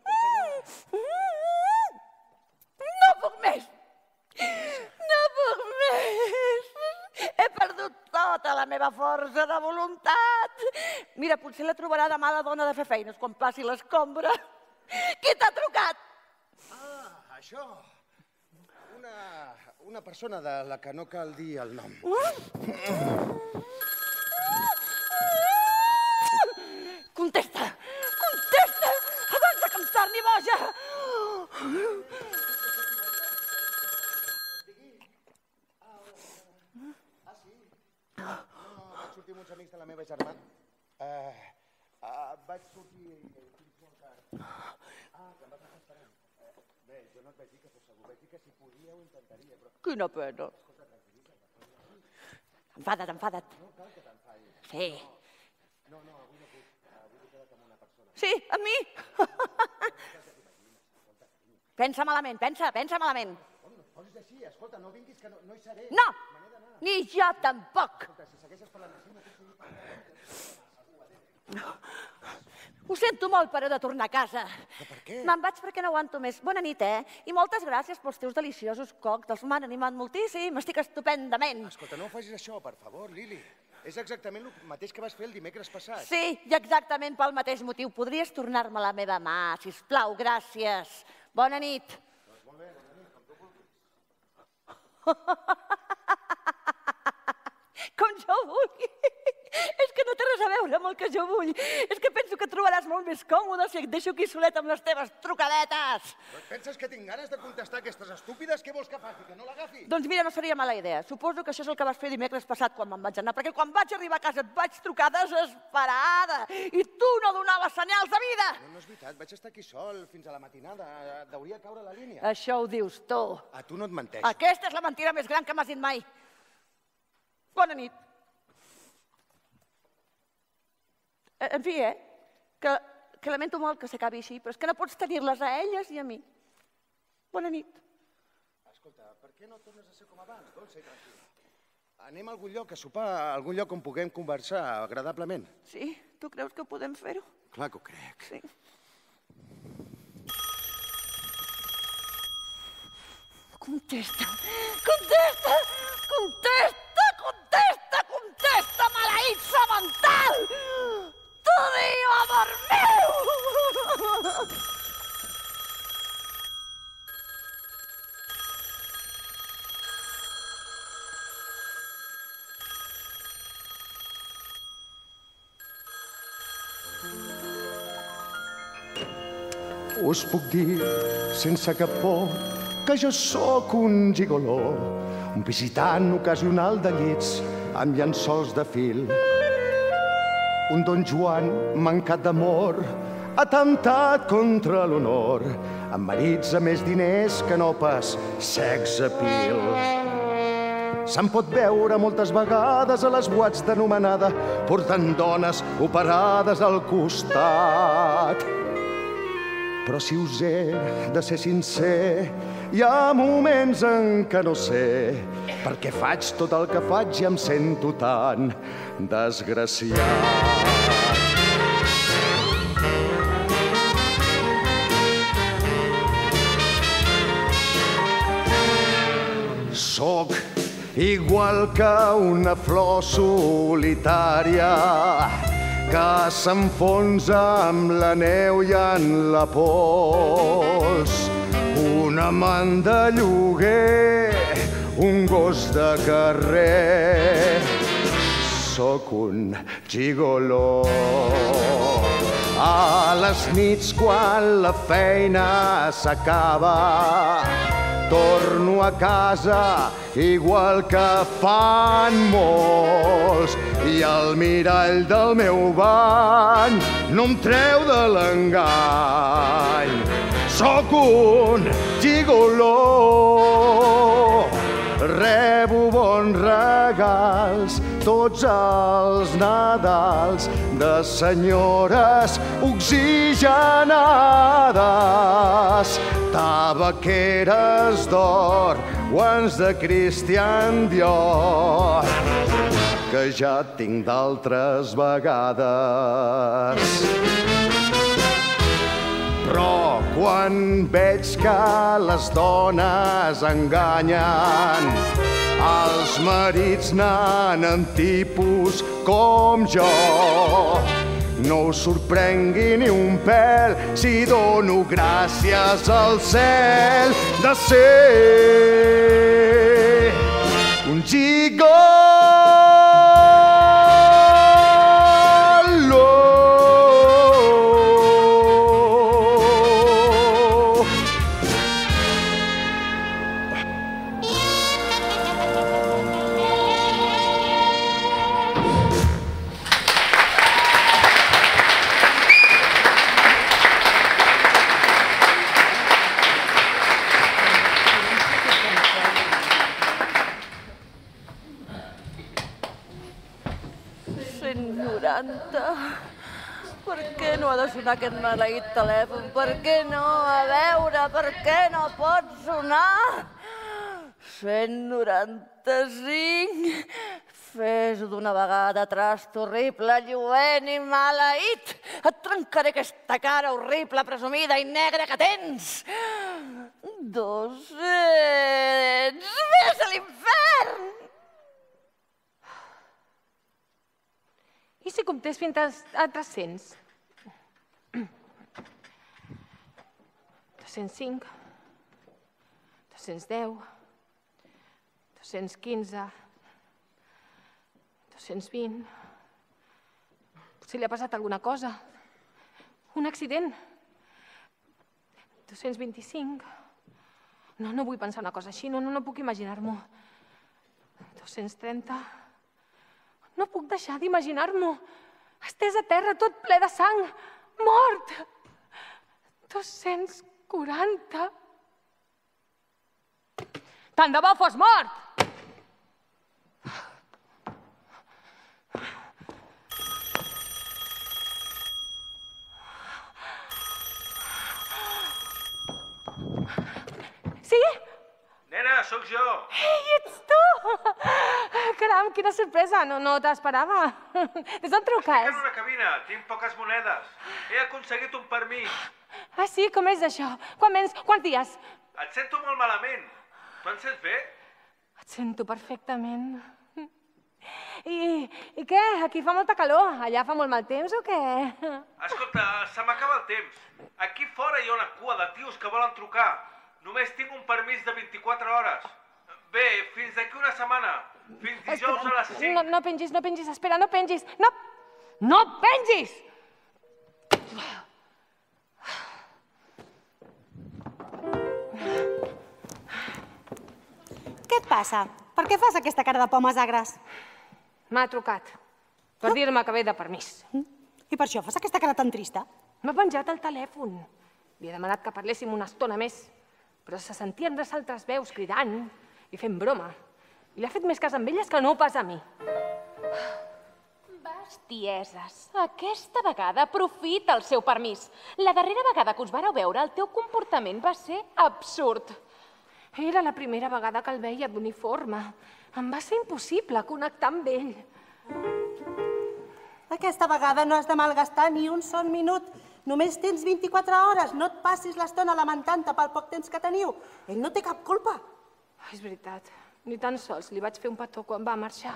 No puc més! No puc més! He perdut tota la meva força de voluntat. Mira, potser la trobarà demà la dona de fer feines quan passi l'escombra. Qui t'ha trucat? Ah, això. Una persona de la que no cal dir el nom. Contesta! Contesta! Abans de que em torni boja! Vaig sortir amb uns amics de la meva germana. Vaig sortir... Que em vas estar esperant. Bé, jo no et vaig dir que fos segur. Vaig dir que si podia ho intentaria, però... Quina pena. Enfada't. No cal que t'enfadis. Sí. No, avui no puc. Avui he quedat amb una persona. Sí, amb mi. Pensa malament, pensa malament. No et posis així, escolta, no vinguis que no hi seré. No, ni jo tampoc. Escolta, si segueixes parlant així, no puc seguir parlant. Ho sento molt, però he de tornar a casa. Però per què? Me'n vaig perquè no aguanto més. Bona nit, I moltes gràcies pels teus deliciosos còctels. M'han animat moltíssim, estic estupendament. Escolta, no facis això, per favor, Lili. És exactament el mateix que vas fer el dimecres passat. Sí, i exactament pel mateix motiu. Podries tornar-me la meva mà, sisplau, gràcies. Bona nit. Doncs molt bé, bona nit, com tu vulguis. Com jo vulgui. És que no té res a veure amb el que jo vull. És que penso que et trobaràs molt més còmode si et deixo aquí solet amb les teves trucadetes. Però et penses que tinc ganes de contestar aquestes estúpides? Què vols que faci, que no l'agafi? Doncs mira, no seria mala idea. Suposo que això és el que vas fer dimecres passat quan me'n vaig anar, perquè quan vaig arribar a casa et vaig trucar desesperada i tu no donaves senyals de vida. No és veritat, vaig estar aquí sol fins a la matinada. Deuria caure la línia. Això ho dius tu. A tu no et menteixo. Aquesta és la mentida més gran que m'has dit mai. Bona nit. En fi, que lamento molt que s'acabi així, però és que no pots tenir-les a elles i a mi. Bona nit. Escolta, per què no tornes a ser com abans, dolça i tranquil·la? Anem a algun lloc a sopar, a algun lloc on puguem conversar agradablement. Sí? Tu creus que podem fer-ho? Clar que ho crec. Sí. Contesta! Contesta! Contesta! Contesta! Contesta, maleït semental! T'ho diu, amor meu! Us puc dir, sense cap por, que jo sóc un gigoló, un visitant ocasional de llits amb llençols de fil. Un Don Joan mancat d'amor, atemptat contra l'honor, amb marits a més diners que no pas sex appeal. Se'n pot veure moltes vegades a les boats d'anomenada, portant dones operades al costat. Però si us he de ser sincer, hi ha moments en què no sé per què faig tot el que faig i em sento tan desgraciat. Soc igual que una flor solitària que s'enfonsa amb la neu i en la pols. Un amant de lloguer, un gos de carrer. Sóc un gigoló. A les nits, quan la feina s'acaba, torno a casa igual que fan molts, i el mirall del meu bany no em treu de l'engany. Sóc un gigoló, rebo bons regals tots els Nadals de senyores oxigenades, tabaqueres d'or, guants de Christian Dior, que ja tinc d'altres vegades. Però quan veig que les dones enganyen, els marits n'anen tipus com jo, no us sorprengui ni un pèl si dono gràcies al cel de ser un gigoló. Per què no ha de sonar aquest maleït telèfon? Per què no? A veure, per què no pot sonar? 195. Fes-ho d'una vegada, trast horrible, lluent i maleït. Et trencaré aquesta cara horrible, presumida i negra que tens. 200. Vés a l'infern! I si comptés fins a 300? 205, 210, 215, 220... Potser li ha passat alguna cosa. Un accident. 225... No vull pensar una cosa així, no puc imaginar-m'ho. 230... No puc deixar d'imaginar-m'ho. Estès a terra, tot ple de sang. Mort! 240... Tant de bo fos mort! Sí? Nena! sóc jo. Ei, ets tu! Caram, quina sorpresa, no t'esperava. Des d'on truques? Estic en una cabina, tinc poques monedes. He aconseguit un permís. Ah, sí? Com és això? Quants dies? Et sento molt malament. Tu em sents bé? Et sento perfectament. I què? Aquí fa molta calor. Allà fa molt mal temps o què? Escolta, se m'acaba el temps. Aquí fora hi ha una cua de tios que volen trucar. Només tinc un permís de 24 hores. Bé, fins d'aquí una setmana. Fins dijous a les 5. No pengis, espera, no pengis. No pengis! Què et passa? Per què fas aquesta cara de pomes agres? M'ha trucat per dir-me que ve de permís. I per això fas aquesta cara tan trista? M'ha penjat el telèfon. Li he demanat que parléssim una estona més, però se sentien les altres veus cridant i fent broma. I l'ha fet més cas amb elles que no pas a mi. Bestieses. Aquesta vegada aprofita el seu permís. La darrera vegada que us vareu veure, el teu comportament va ser absurd. Era la primera vegada que el veia d'uniforme. Em va ser impossible connectar amb ell. Aquesta vegada no has de malgastar ni un sol minut. Només tens 24 hores. No et passis l'estona lamentant-te pel poc temps que teniu. Ell no té cap culpa. És veritat. Ni tan sols li vaig fer un petó quan va marxar.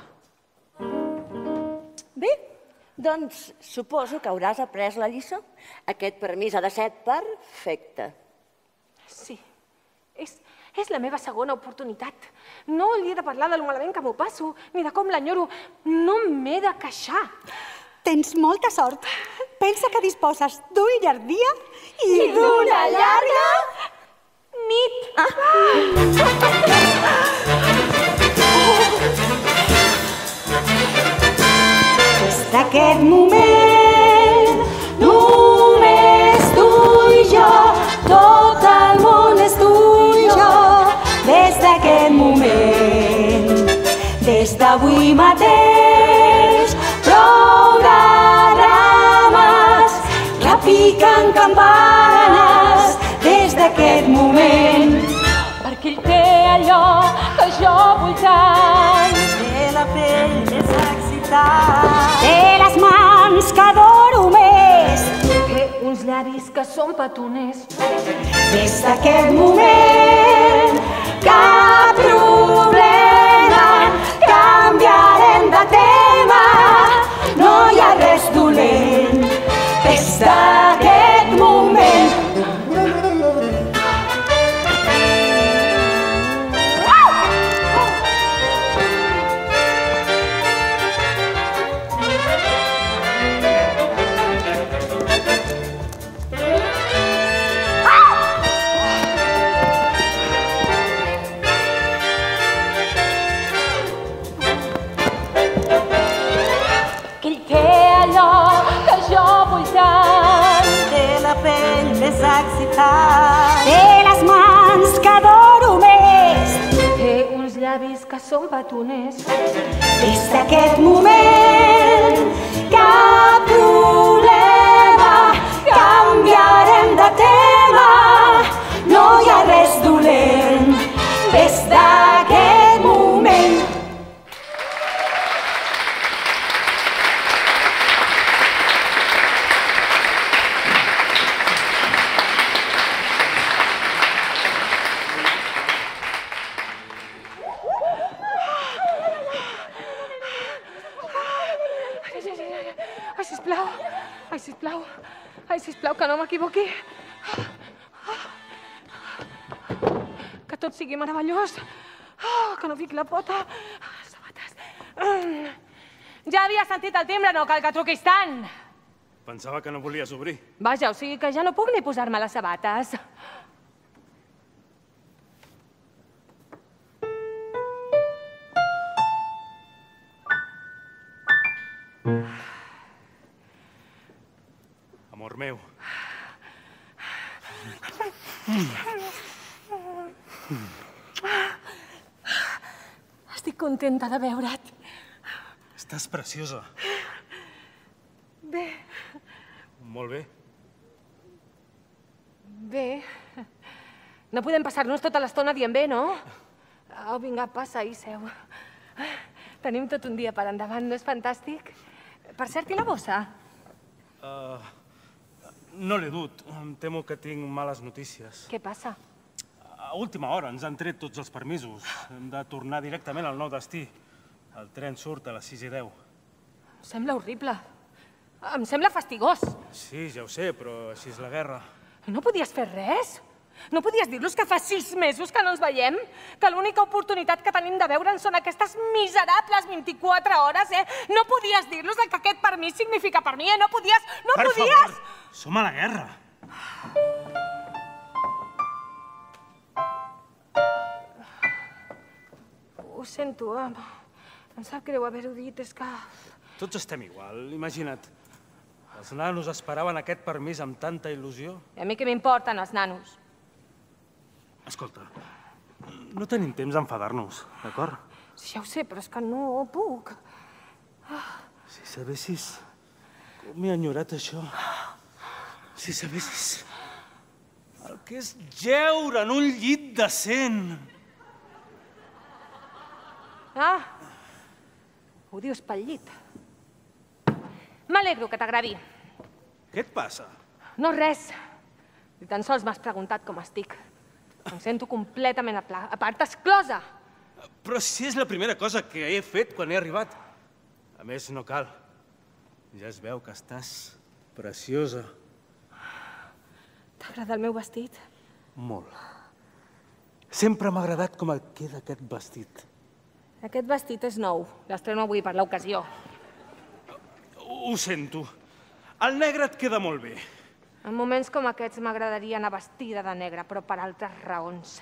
Bé, doncs suposo que hauràs après la lliçó. Aquest permís ha de ser perfecte. Sí. És la meva segona oportunitat. No li he de parlar de lo malament que m'ho passo, ni de com l'enyoro. No m'he de queixar. Tens molta sort. Pensa que disposes d'un llarg dia i d'una llarga nit. Des d'aquest moment, només tu i jo, tot el món és tu i jo. Des d'aquest moment, des d'avui mateix, prou de drames, repiquen campanes. Des d'aquest moment, perquè ell té allò que jo vull tant. té la pell més excitant, té les mans que adoro més. Té uns llavis que són petoners. Des d'aquest moment, cap problema, canviarem de tema, no hi ha res dolent. Des d'aquest moment. Que ell té allò que jo vull tant. Té la pell més excitant, té les mans que adoro més. Té uns llavis que són petoners. Des d'aquest moment, cap problema, canviarem de tema, no hi ha res dolent. Des d'aquest moment. Ai, sisplau, que no m'equivoqui. Que tot sigui meravellós. Que no fiqui la pota. Sabates. Ja havia sentit el timbre, no cal que truquis tant. Pensava que no volies obrir. Vaja, o sigui que ja no puc ni posar-me les sabates. Amor meu. Estic contenta de veure't. Estàs preciosa. Bé. Molt bé. Bé. No podem passar-nos tota l'estona dient bé, no? Au, vinga, passa i seu. Tenim tot un dia per endavant, no és fantàstic? Per cert, i la bossa? No l'he dut. Em temo que tinc males notícies. Què passa? A última hora ens han tret tots els permisos. Hem de tornar directament al nou destí. El tren surt a les 6:10. Em sembla horrible. Em sembla fastigós. Sí, ja ho sé, però així és la guerra. No podies fer res? No podies dir-los que fa 6 mesos que no ens veiem? Que l'única oportunitat que tenim de veure'ns són aquestes miserables 24 hores, eh? No podies dir-los que aquest permís significa per mi, eh? No podies! No podies! Per favor, som a la guerra. Ho sento, em sap greu haver-ho dit, és que... Tots estem igual, imagina't. Els nanos esperaven aquest permís amb tanta il·lusió. I a mi què m'importen els nanos? Escolta, no tenim temps d'enfadar-nos, d'acord? Sí, ja ho sé, però és que no puc. Si sabessis com m'he enyorat això. Si sabessis el que és jeure en un llit decent. Ho dius pel llit. M'alegro que t'agradi. Què et passa? No res. Ni tan sols m'has preguntat com estic. Em sento completament a part, exclosa. Però si és la primera cosa que he fet quan he arribat. A més, no cal. Ja es veu que estàs preciosa. T'agrada el meu vestit? Molt. Sempre m'ha agradat com et queda aquest vestit. Aquest vestit és nou. L'estreno avui per l'ocasió. Ho sento. El negre et queda molt bé. En moments com aquests m'agradaria anar vestida de negre, però per altres raons.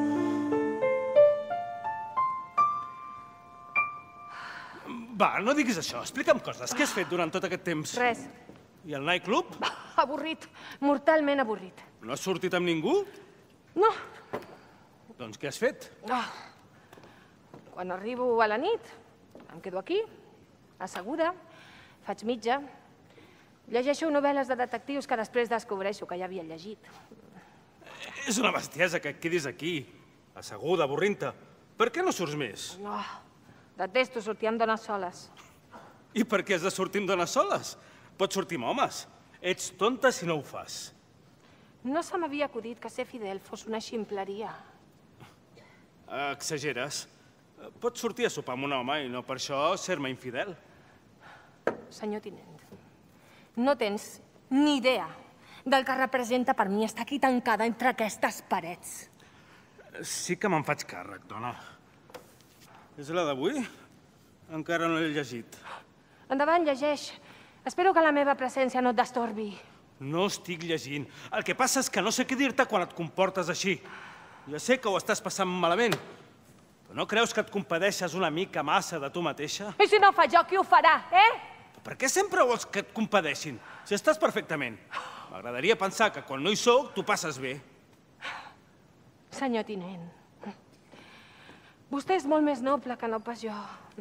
Va, no diguis això. Explica'm coses. Què has fet durant tot aquest temps? Res. I el nightclub? Avorrit. Mortalment avorrit. No has sortit amb ningú? No. Doncs què has fet? Quan arribo a la nit, em quedo aquí, asseguda, faig mitja, llegeixo novel·les de detectius que després descobreixo que ja havia llegit. És una bestiesa que et quedis aquí, asseguda, avorrint-te. Per què no surts més? No, detesto sortir amb dones soles. I per què has de sortir amb dones soles? Pots sortir amb homes. Ets tonta si no ho fas. No se m'havia acudit que ser fidel fos una ximpleria. Exageres. Pots sortir a sopar amb un home i no per això ser-me infidel. Senyor tinent, no tens ni idea del que representa per mi estar aquí tancada entre aquestes parets. Sí que me'n faig càrrec, dona. És la d'avui? Encara no l'he llegit. Endavant, llegeix. Espero que la meva presència no et destorbi. No estic llegint. El que passa és que no sé què dir-te quan et comportes així. Ja sé que ho estàs passant malament, però no creus que et compadeixes una mica massa de tu mateixa? I si no fa jo, qui ho farà, eh? Per què sempre vols que et compadeixin? Si estàs perfectament. M'agradaria pensar que quan no hi sóc, tu passes bé. Senyor tinent, vostè és molt més noble que no pas jo.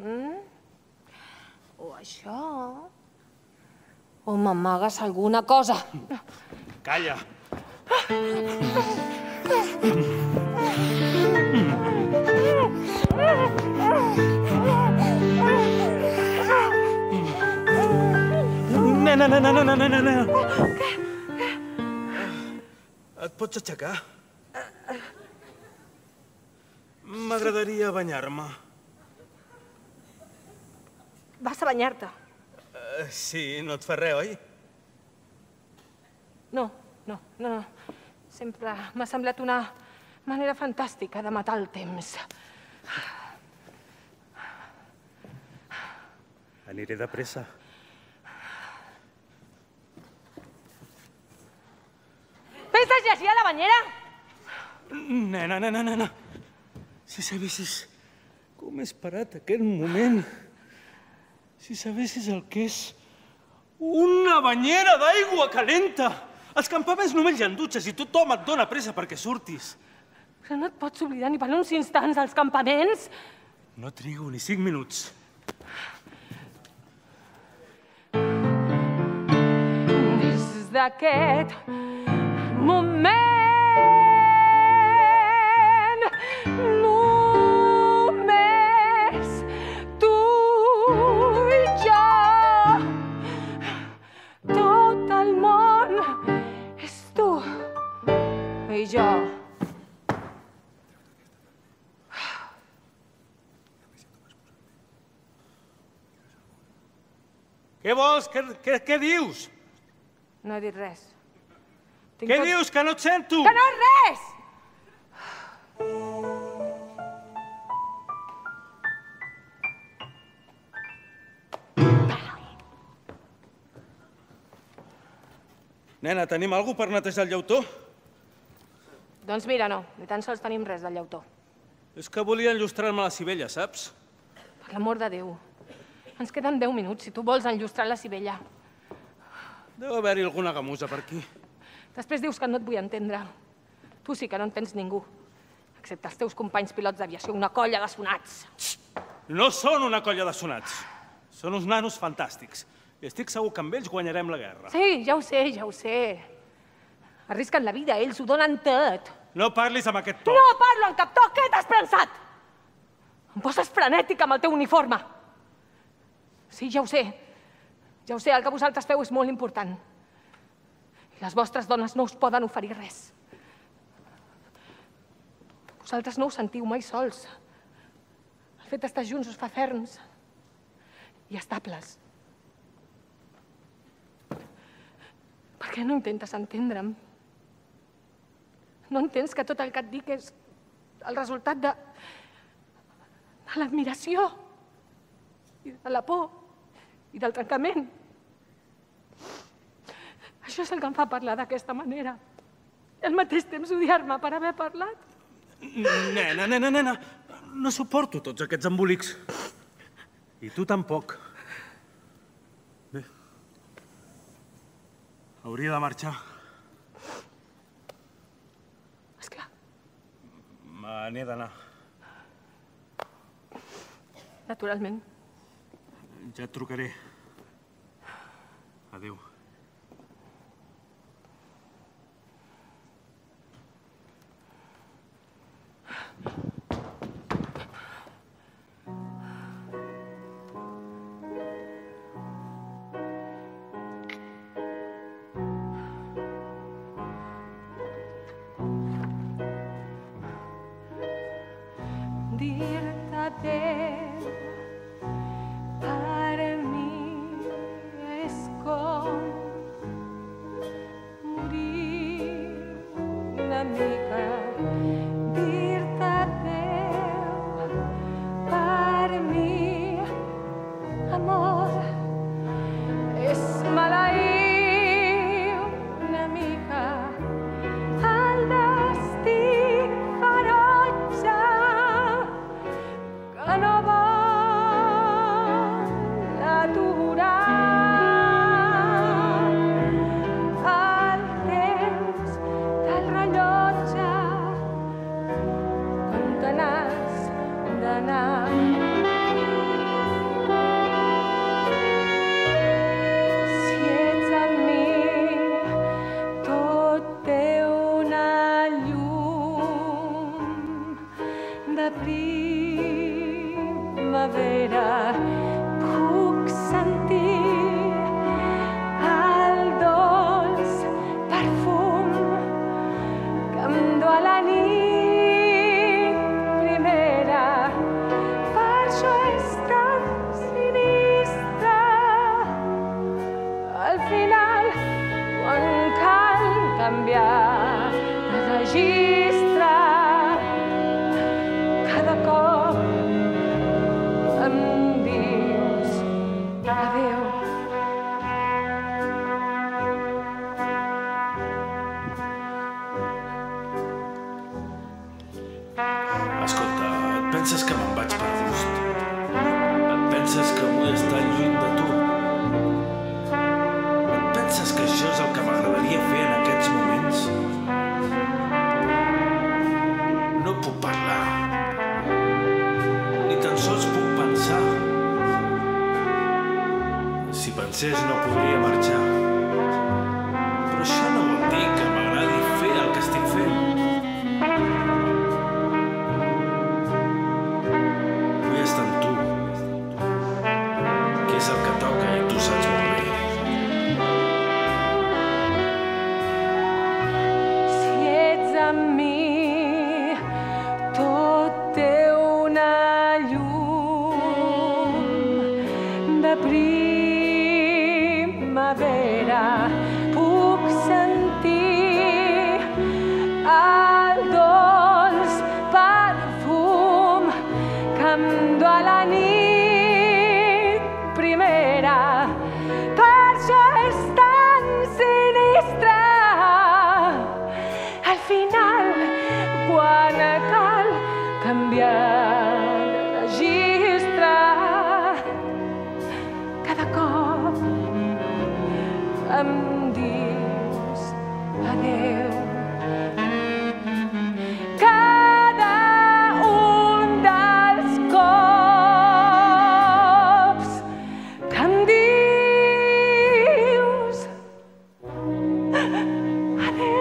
O això... o m'amagues alguna cosa. Calla. Nena. Què? Et pots aixecar? M'agradaria banyar-me. Vas a banyar-te? Sí, no et fa res, oi? No. Sempre m'ha semblat una manera fantàstica de matar el temps. Aniré de pressa. Penses llegir a la banyera? Nena. Si sabessis com he esperat aquest moment. Si sabessis el que és una banyera d'aigua calenta. Als campaments només hi ha dutxes i tothom et dona pressa perquè surtis. Però no et pots oblidar ni per uns instants als campaments? No trigo ni 5 minuts. Des d'aquest moment I jo... Què vols? Què dius? No he dit res. Què dius? Que no et sento! Que no és res! Nena, tenim alguna cosa per netejar el llautó? Doncs mira, no. Ni tan sols tenim res del llautó. És que volia enllustrar-me la sivella, saps? Per l'amor de Déu. Ens queden 10 minuts, si tu vols enllustrar la sivella. Deu haver-hi alguna gamusa per aquí. Després dius que no et vull entendre. Tu sí que no entens ningú. Excepte els teus companys pilots d'aviació, una colla de sonats. No són una colla de sonats. Són uns nanos fantàstics. I estic segur que amb ells guanyarem la guerra. Sí, ja ho sé, ja ho sé. Arrisquen la vida, ells ho donen tot. No parlis amb aquest to. No parlo amb cap to, què t'has pensat? Em poses frenètic amb el teu uniforme. Sí, ja ho sé. Ja ho sé, el que vosaltres feu és molt important. I les vostres dones no us poden oferir res. Vosaltres no us sentiu mai sols. El fet d'estar junts us fa ferms i estables. Per què no intentes entendre'm? No entens que tot el que et dic és el resultat de l'admiració i de la por i del trencament. Això és el que em fa parlar d'aquesta manera. I al mateix temps odiar-me per haver parlat. Nena, no suporto tots aquests embolics. I tu tampoc. Bé. Hauria de marxar. Esclar. Me n'he d'anar. Naturalment. Ja et trucaré. Adéu. Dir-te adéu per mi és com morir una mica. Dir-te adéu per mi, amor, és maleir una mica. El destí ferotge que no vol aturar el temps del rellotge on te n'has d'anar. Si ets amb mi, tot té una llum de primavera. Puc sentir el dolç perfum que em du a la nit primera. Per això és tan sinistre al final quan cal canviar de registre. Cada cop em dius adéu. Escolta, et penses que me'n vaig per gust? Et penses que vull estar lluny de tu? Et penses que això és el que m'agradaria fer en aquests moments? No puc parlar. Ni tan sols puc pensar. Si pensés no podria marxar. Però això no vol dir que m'agradi fer el que estic fent. Vull estar amb tu, que és el que toca i tu saps molt bé. Si ets canviar de registre. Cada cop em dius adeu. Cada un dels cops que em dius adeu.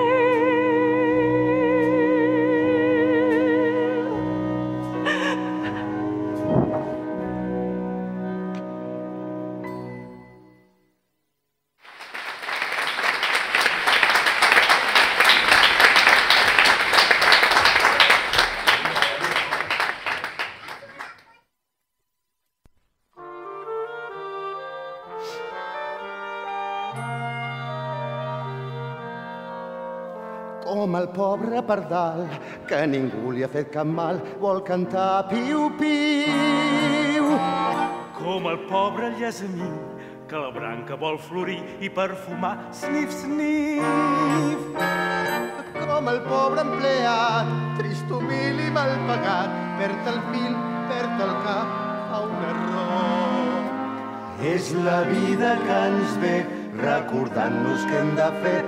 Com el pobre pardal, que ningú li ha fet cap mal, vol cantar piu-piu. Com el pobre llesamí, que la branca vol florir i perfumar snif-snif. Com el pobre empleat, trist, humil i mal pagat, perd el fil, perd el cap, fa un error. És la vida que ens ve recordant-nos que hem de fer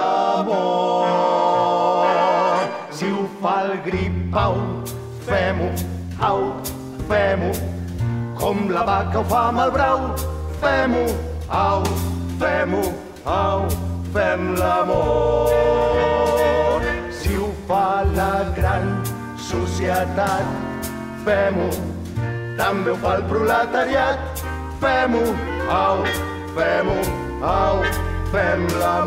l'amor. Si ho fa el gripau, fem-ho, au, fem-ho. Com la vaca ho fa amb el brau, fem-ho, au, fem-ho, au, fem l'amor. Si ho fa la gran societat, fem-ho. També ho fa el proletariat, fem-ho, au, fem-ho, au, fem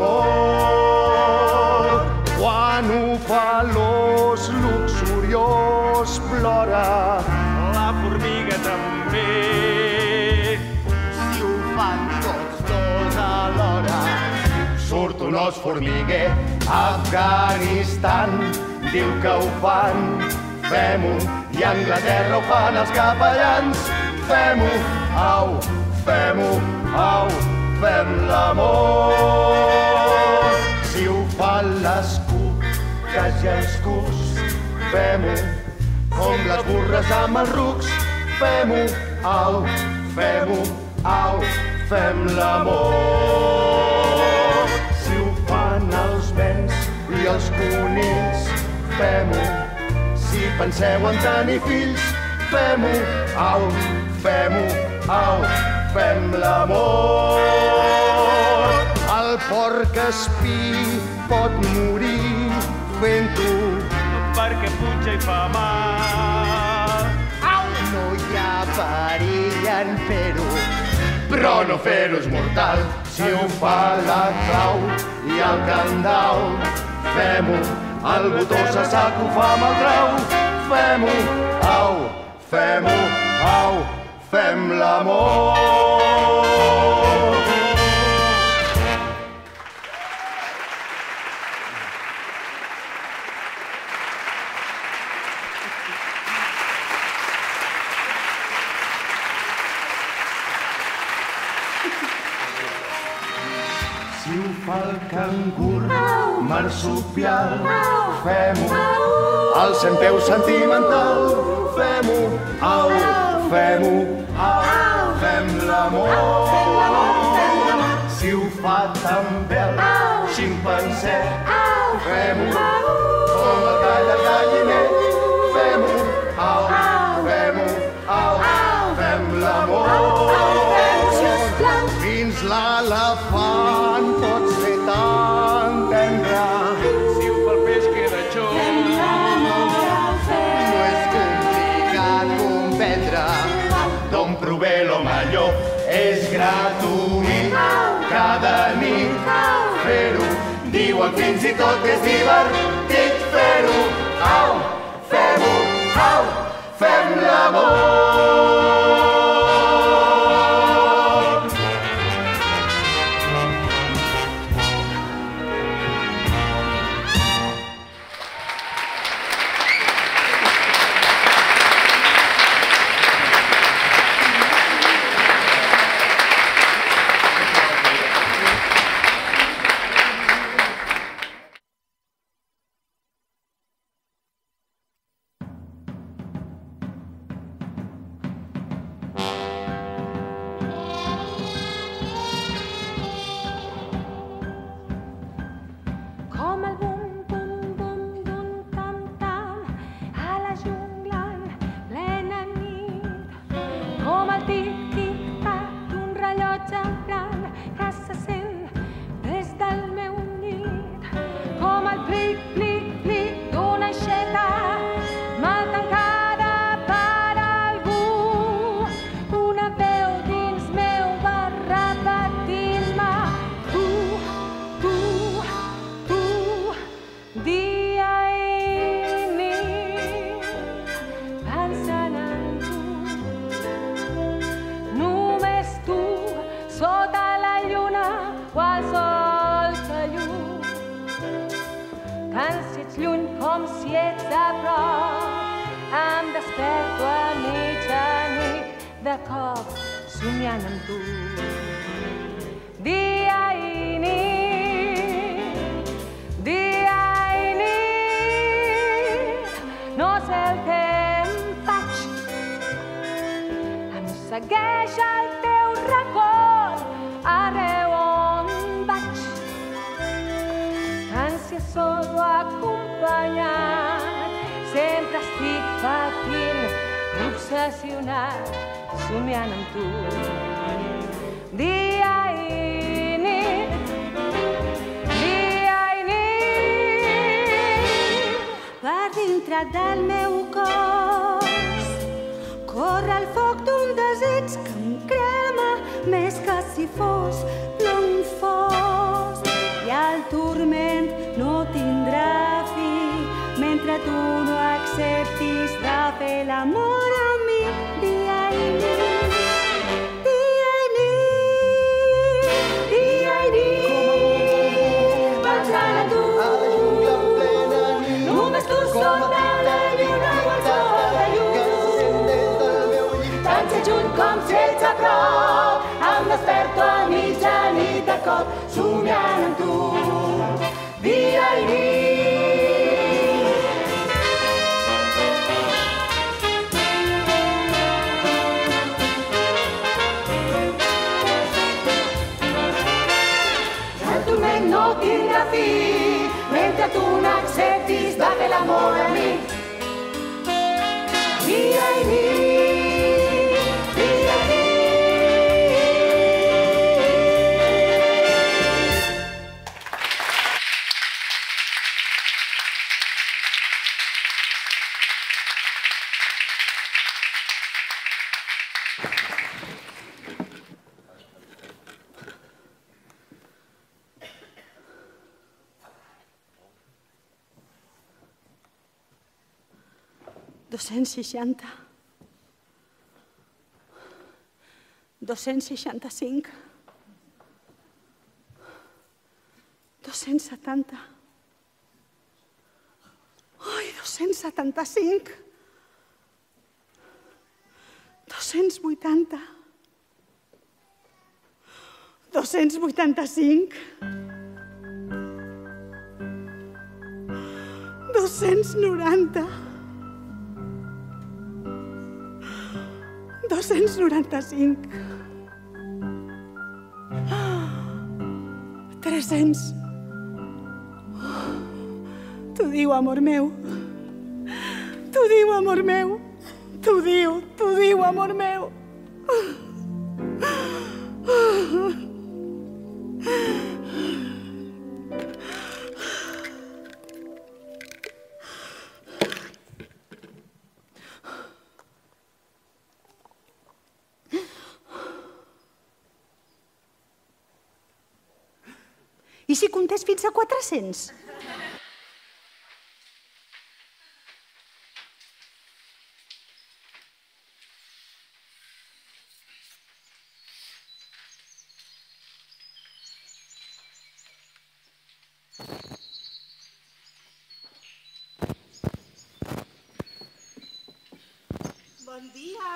l'amor. Quan ho fa l'os luxuriós plora, La formiga també. Si ho fan tots dos alhora, surt un os formiguer. Afganistan diu que ho fan, fem-ho. I a Anglaterra ho fan els capellans, fem-ho, au, fem-ho, au, fem l'amor. Si ho fan les cuques i els cucs, fem-ho. Com les burres amb els rucs, fem-ho, au, fem-ho, au, fem l'amor. Si ho fan els bens i els conills, fem-ho. Si penseu en tenir fills, fem-ho, au, fem-ho, au, fem l'amor. El porc espí pot morir fent-ho, Perquè punxa i fa mal. no hi ha perill en fer-ho. però no fer-ho és mortal. Si ho fa la clau i el candau, fem-ho. El botó se sap que ho fa amb el trau, fem-ho, au, fem-ho, au, fem l'amor. Si ho fa el cangur marsupial, fem-ho. El centeu sentimental, fem-ho, au, fem-ho, au, fem l'amor. Si ho fa també el ximpanzé, fem-ho. Com el gall al galliner, fem-ho, au, fem-ho, au, fem l'amor. Fins l'elefant pot ser tan tendre. Si ho fa el peix queda xou. No és complicat comprendre. D'on prové l'home llop és gratuït. Cada nit fer-ho, diuen fins i tot que és divertit fer-ho. Au, fem-ho, au, fem l'amor. ets a prop, em desperto a mitjanit, de cop somiant amb tu. Dia i nit, no sé el que em faig. Em segueix el teu record arreu on vaig. Tant si sol o acompanyat, sempre estic patint, obsessionat, somiant amb tu. Dia i nit, per dintre del meu cos corre el foc d'un desig que em crema més que si fos plom fos. I el turment no tindrà fi mentre tu no acceptis de fer l'amor amb mi. Dia i nit, pensant a tu, només tu sota la lluna qualsevol de llum. Tant ser junt com si ets a prop, em desperto a mitjanit de cop, somiant amb tu, dia i nit. El turment no tindrà fi mentre tu n'acceptis de fer l'amor a mi. Dia i nit, dia i nit. $260, $265, $270, ai, $275, $280, $285, $290, $295, 300. T'ho diu, amor meu. T'ho diu, amor meu. T'ho diu, amor meu. I si comptés fins a 400? Bon dia.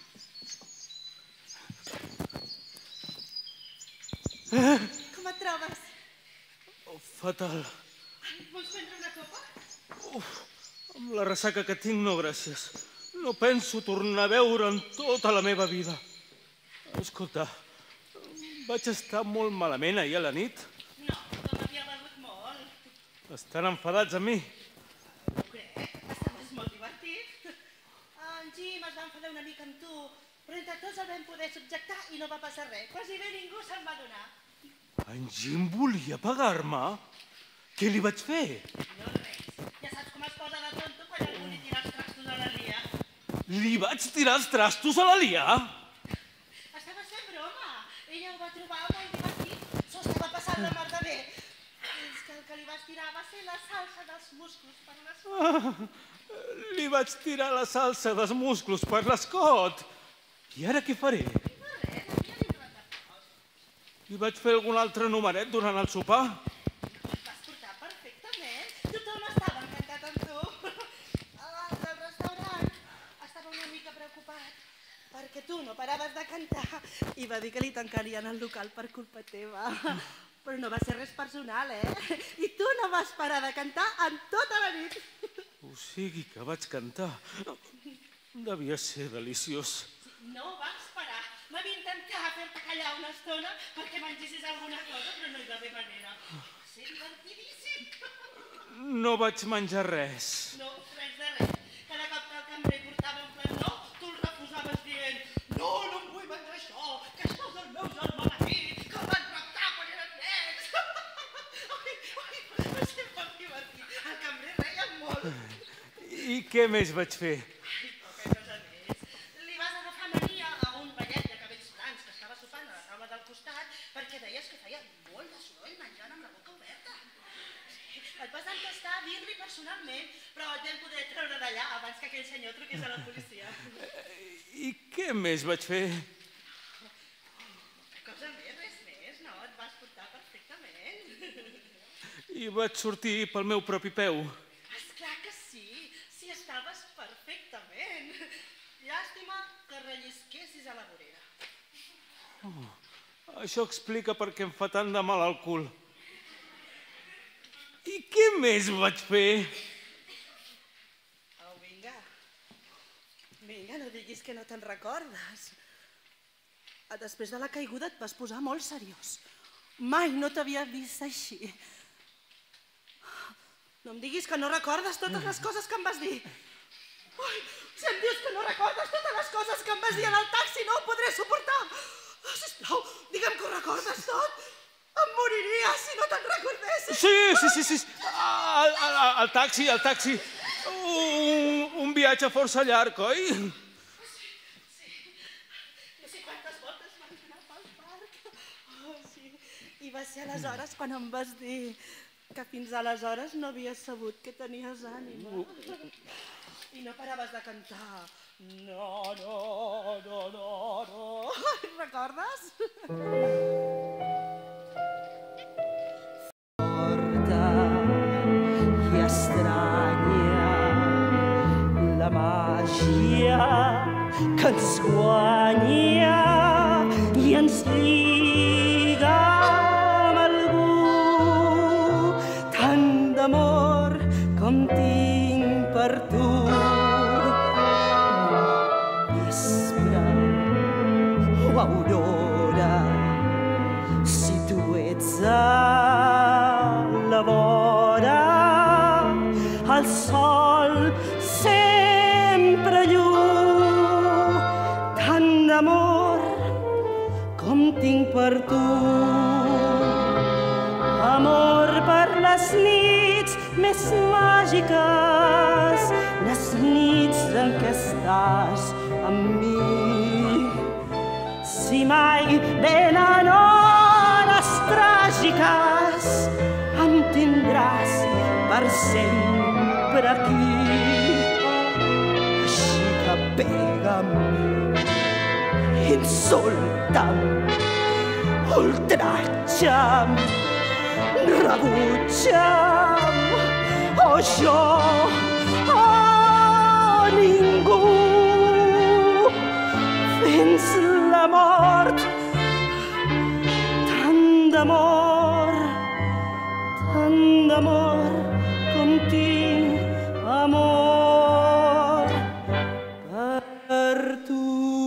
Com et trobes? Fatal. Vols prendre una copa? Amb la ressaca que tinc, no, gràcies. No penso tornar a veure en tota la meva vida. Escolta, vaig estar molt malament ahir a la nit. No, no m'havia begut molt. Estan enfadats amb mi. No ho crec, estaves molt divertit. En Jim es va enfadar una mica amb tu, però entre tots el vam poder subjectar i no va passar res. Quasi bé ningú se'n va donar. En Jim volia pegar-me? Què li vaig fer? No res. Ja saps com es posa de tonto quan algú li tira els trastos a la Lia. Li vaig tirar els trastos a la Lia? Estaves fent broma. Ella ho va trobar molt divertit. S'ho estava passant la mar de bé. És que el que li vas tirar va ser la salsa dels musclos per l'escot. Li vaig tirar la salsa dels musclos per l'escot. I ara què faré? No res, havia d'inventar cos. Li vaig fer algun altre numeret durant el sopar? Et vas portar perfectament. Tothom estava encantat amb tu. tu no paraves de cantar i va dir que li tancarien el local per culpa teva. Però no va ser res personal, I tu no vas parar de cantar en tota la nit. O sigui que vaig cantar. Devia ser deliciós. No vas parar. Vam intentar fer-te callar una estona perquè mengessis alguna cosa, però no hi va haver manera. Va ser divertidíssim. No vaig menjar res. No, res de res. Cada cop que el cambrer portava un plat nou, tu el refusaves dient no, no em vull menjar això, que això és el meu germà petit, que el van raptar quan eren nens. Va ser molt divertit. El cambrer reia molt. I què més vaig fer? Poca cosa més. Li vas agafar mania a un vellet de cabells blancs que estava sopant a la taula del costat perquè deies que feia molt de soroll menjant amb la boca oberta. Et vas entestar a dir-li personalment, però et vam poder treure d'allà abans que aquell senyor truqués a la policia. I què més vaig fer? Cosa més, res més, no? Et vas portar perfectament. I vaig sortir pel meu propi peu. Esclar que sí, si estaves perfectament. Llàstima que rellisquessis a la vorera. Això explica per què em fa tant de mal al cul. I què més vaig fer? Au, vinga. Vinga, no diguis que no te'n recordes. Després de la caiguda et vas posar molt seriós. Mai no t'havia vist així. No em diguis que no recordes totes les coses que em vas dir. Ai, si em dius que no recordes totes les coses que em vas dir en el taxi, no ho podré suportar. Sisplau, digue'm que ho recordes tot. Em moriria si no te'n recordessis. Sí. El taxi. Un viatge força llarg, oi? Sí. No sé quantes voltes vam anar pel parc. Oh, sí. I va ser aleshores quan em vas dir que fins aleshores no havies sabut que tenies ànima. I no paraves de cantar. No. Recordes? Forta i estranya la màgia que ens guanya i ens lliga amb algú. Tant d'amor com tinc per tu. Vespre o aurora, si tu ets a la vora, el sol sempre lluny. Tant d'amor com tinc per tu. Amor per les nits més màgiques, les nits en què estàs amb mi. Si mai venen hores tràgiques, em tindràs per sempre aquí. Així que pega'm, insulta'm, ultratja'm, rebutja'm, o jo, o ningú. Fins la mort, tant d'amor com tinc amor per tu.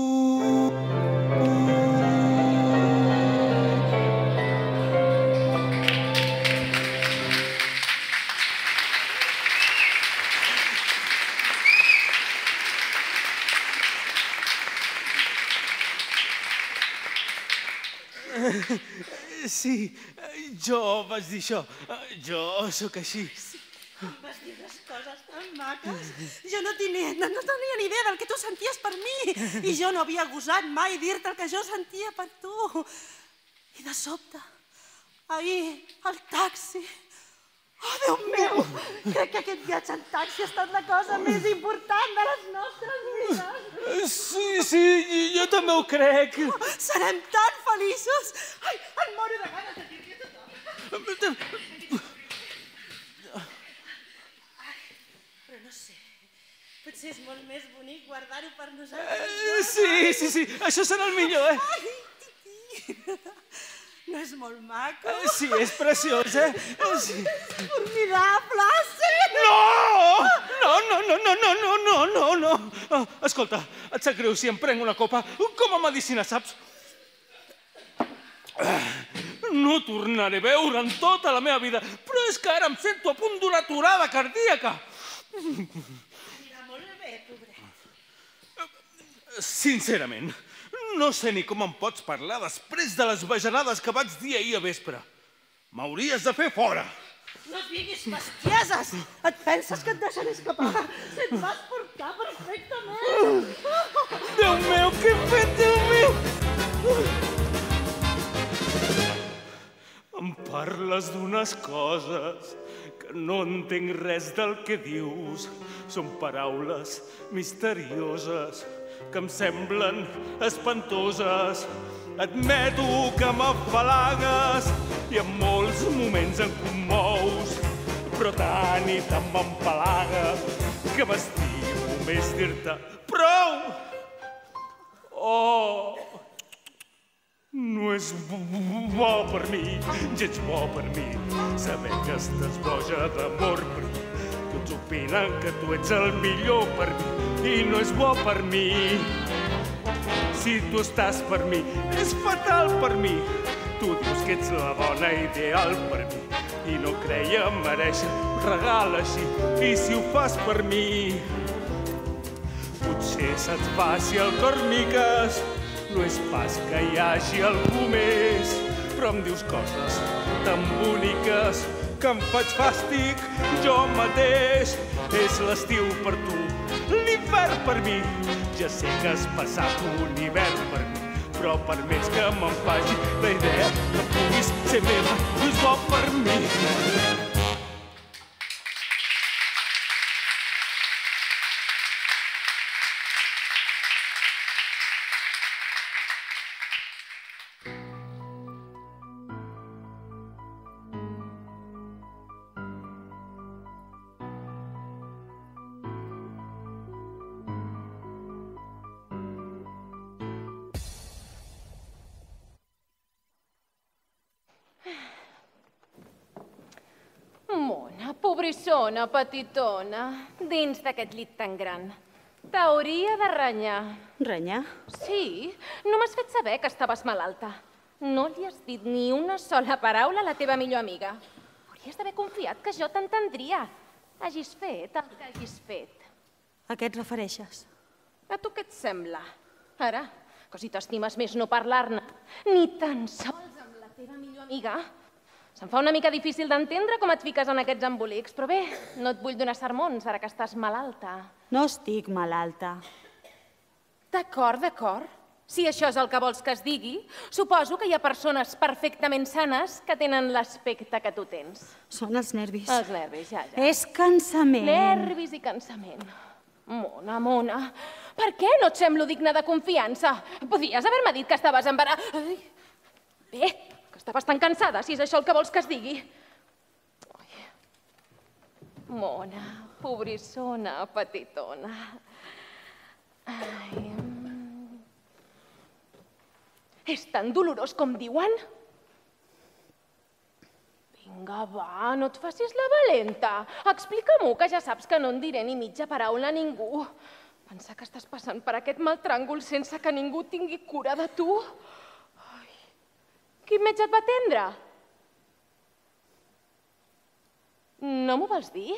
Sí, jo vaig dir això. Jo sóc així. Em vas dir unes coses tan maques. Jo no tenia ni idea del que tu senties per mi. I jo no havia gosat mai dir-te el que jo sentia per tu. I de sobte, ahir, al taxi... Oh, Déu meu! Crec que aquest viatge en taxi ha estat la cosa més important de les nostres vides. Sí, jo també ho crec. Serem tan feliços. Ai, em moro de ganes de dir-li a tothom. Ai, però no sé. Potser és molt més bonic guardar-ho per nosaltres. Sí, això serà el millor, eh? Ai, Titi! No és molt maco? Sí, és preciós, eh? Sí. Formidable, sí! No! Escolta, et sap greu si em prenc una copa com a medicina, saps? No tornaré a veure en tota la meva vida, però és que ara em sento a punt d'una aturada cardíaca. Anirà molt bé, pobret. Sincerament, no sé ni com em pots parlar després de les bajanades que vaig dir ahir a vespre. M'hauries de fer fora. No diguis bestieses! Et penses que et deixaré escapar? Se't vas portar perfectament! Déu meu, què he fet, Déu meu! Em parles d'unes coses que no entenc res del que dius. Són paraules misterioses que em semblen espantoses. Admeto que m'afalagues i en molts moments em commous, però tant i tant m'empalaga que m'estimo més dir-te prou! Oh, no és bo per mi, gens bo per mi, saber que estàs boja d'amor per mi. Tots opinen que tu ets el millor per mi i no és bo per mi. Si tu estàs per mi, és fatal per mi. Tu dius que ets la dona ideal per mi i no creia mereixer un regal així. I si ho fas per mi, potser se't faci el cor miques. No és pas que hi hagi algú més, però em dius coses tan boniques que em faig fàstic jo mateix. És l'estiu per tu, l'hivern per mi. Ja sé que has passat un hivern per mi, però per més que me'n faci la idea que puguis ser meva, no és bo per mi. Mona, pobrissona, petitona, dins d'aquest llit tan gran. T'hauria de renyar. Renyar? Sí, no m'has fet saber que estaves malalta. No li has dit ni una sola paraula a la teva millor amiga. Hauries d'haver confiat que jo t'entendria. Hagis fet el que hagis fet. A què et refereixes? A tu què et sembla? Ara, que si t'estimes més no parlar-ne, ni tan sols amb la teva millor amiga. Se'm fa una mica difícil d'entendre com et fiques en aquests embolics, però bé, no et vull donar sermons ara que estàs malalta. No estic malalta. D'acord, d'acord. Si això és el que vols que es digui, suposo que hi ha persones perfectament sanes que tenen l'aspecte que tu tens. Són els nervis. Els nervis, ja. És cansament. Nervis i cansament. Mona, Mona, per què no et semblo digna de confiança? Podries haver-me dit que estaves embarassada. Bé, que estaves tan cansada, si és això el que vols que es digui. Mona, pobrissona, petitona. Ai... És tan dolorós com diuen? Vinga, va, no et facis la valenta. Explica-m'ho, que ja saps que no en diré ni mitja paraula a ningú. Pensar que estàs passant per aquest mal tràngol sense que ningú tingui cura de tu. Ai, quin metge et va atendre? No m'ho vols dir?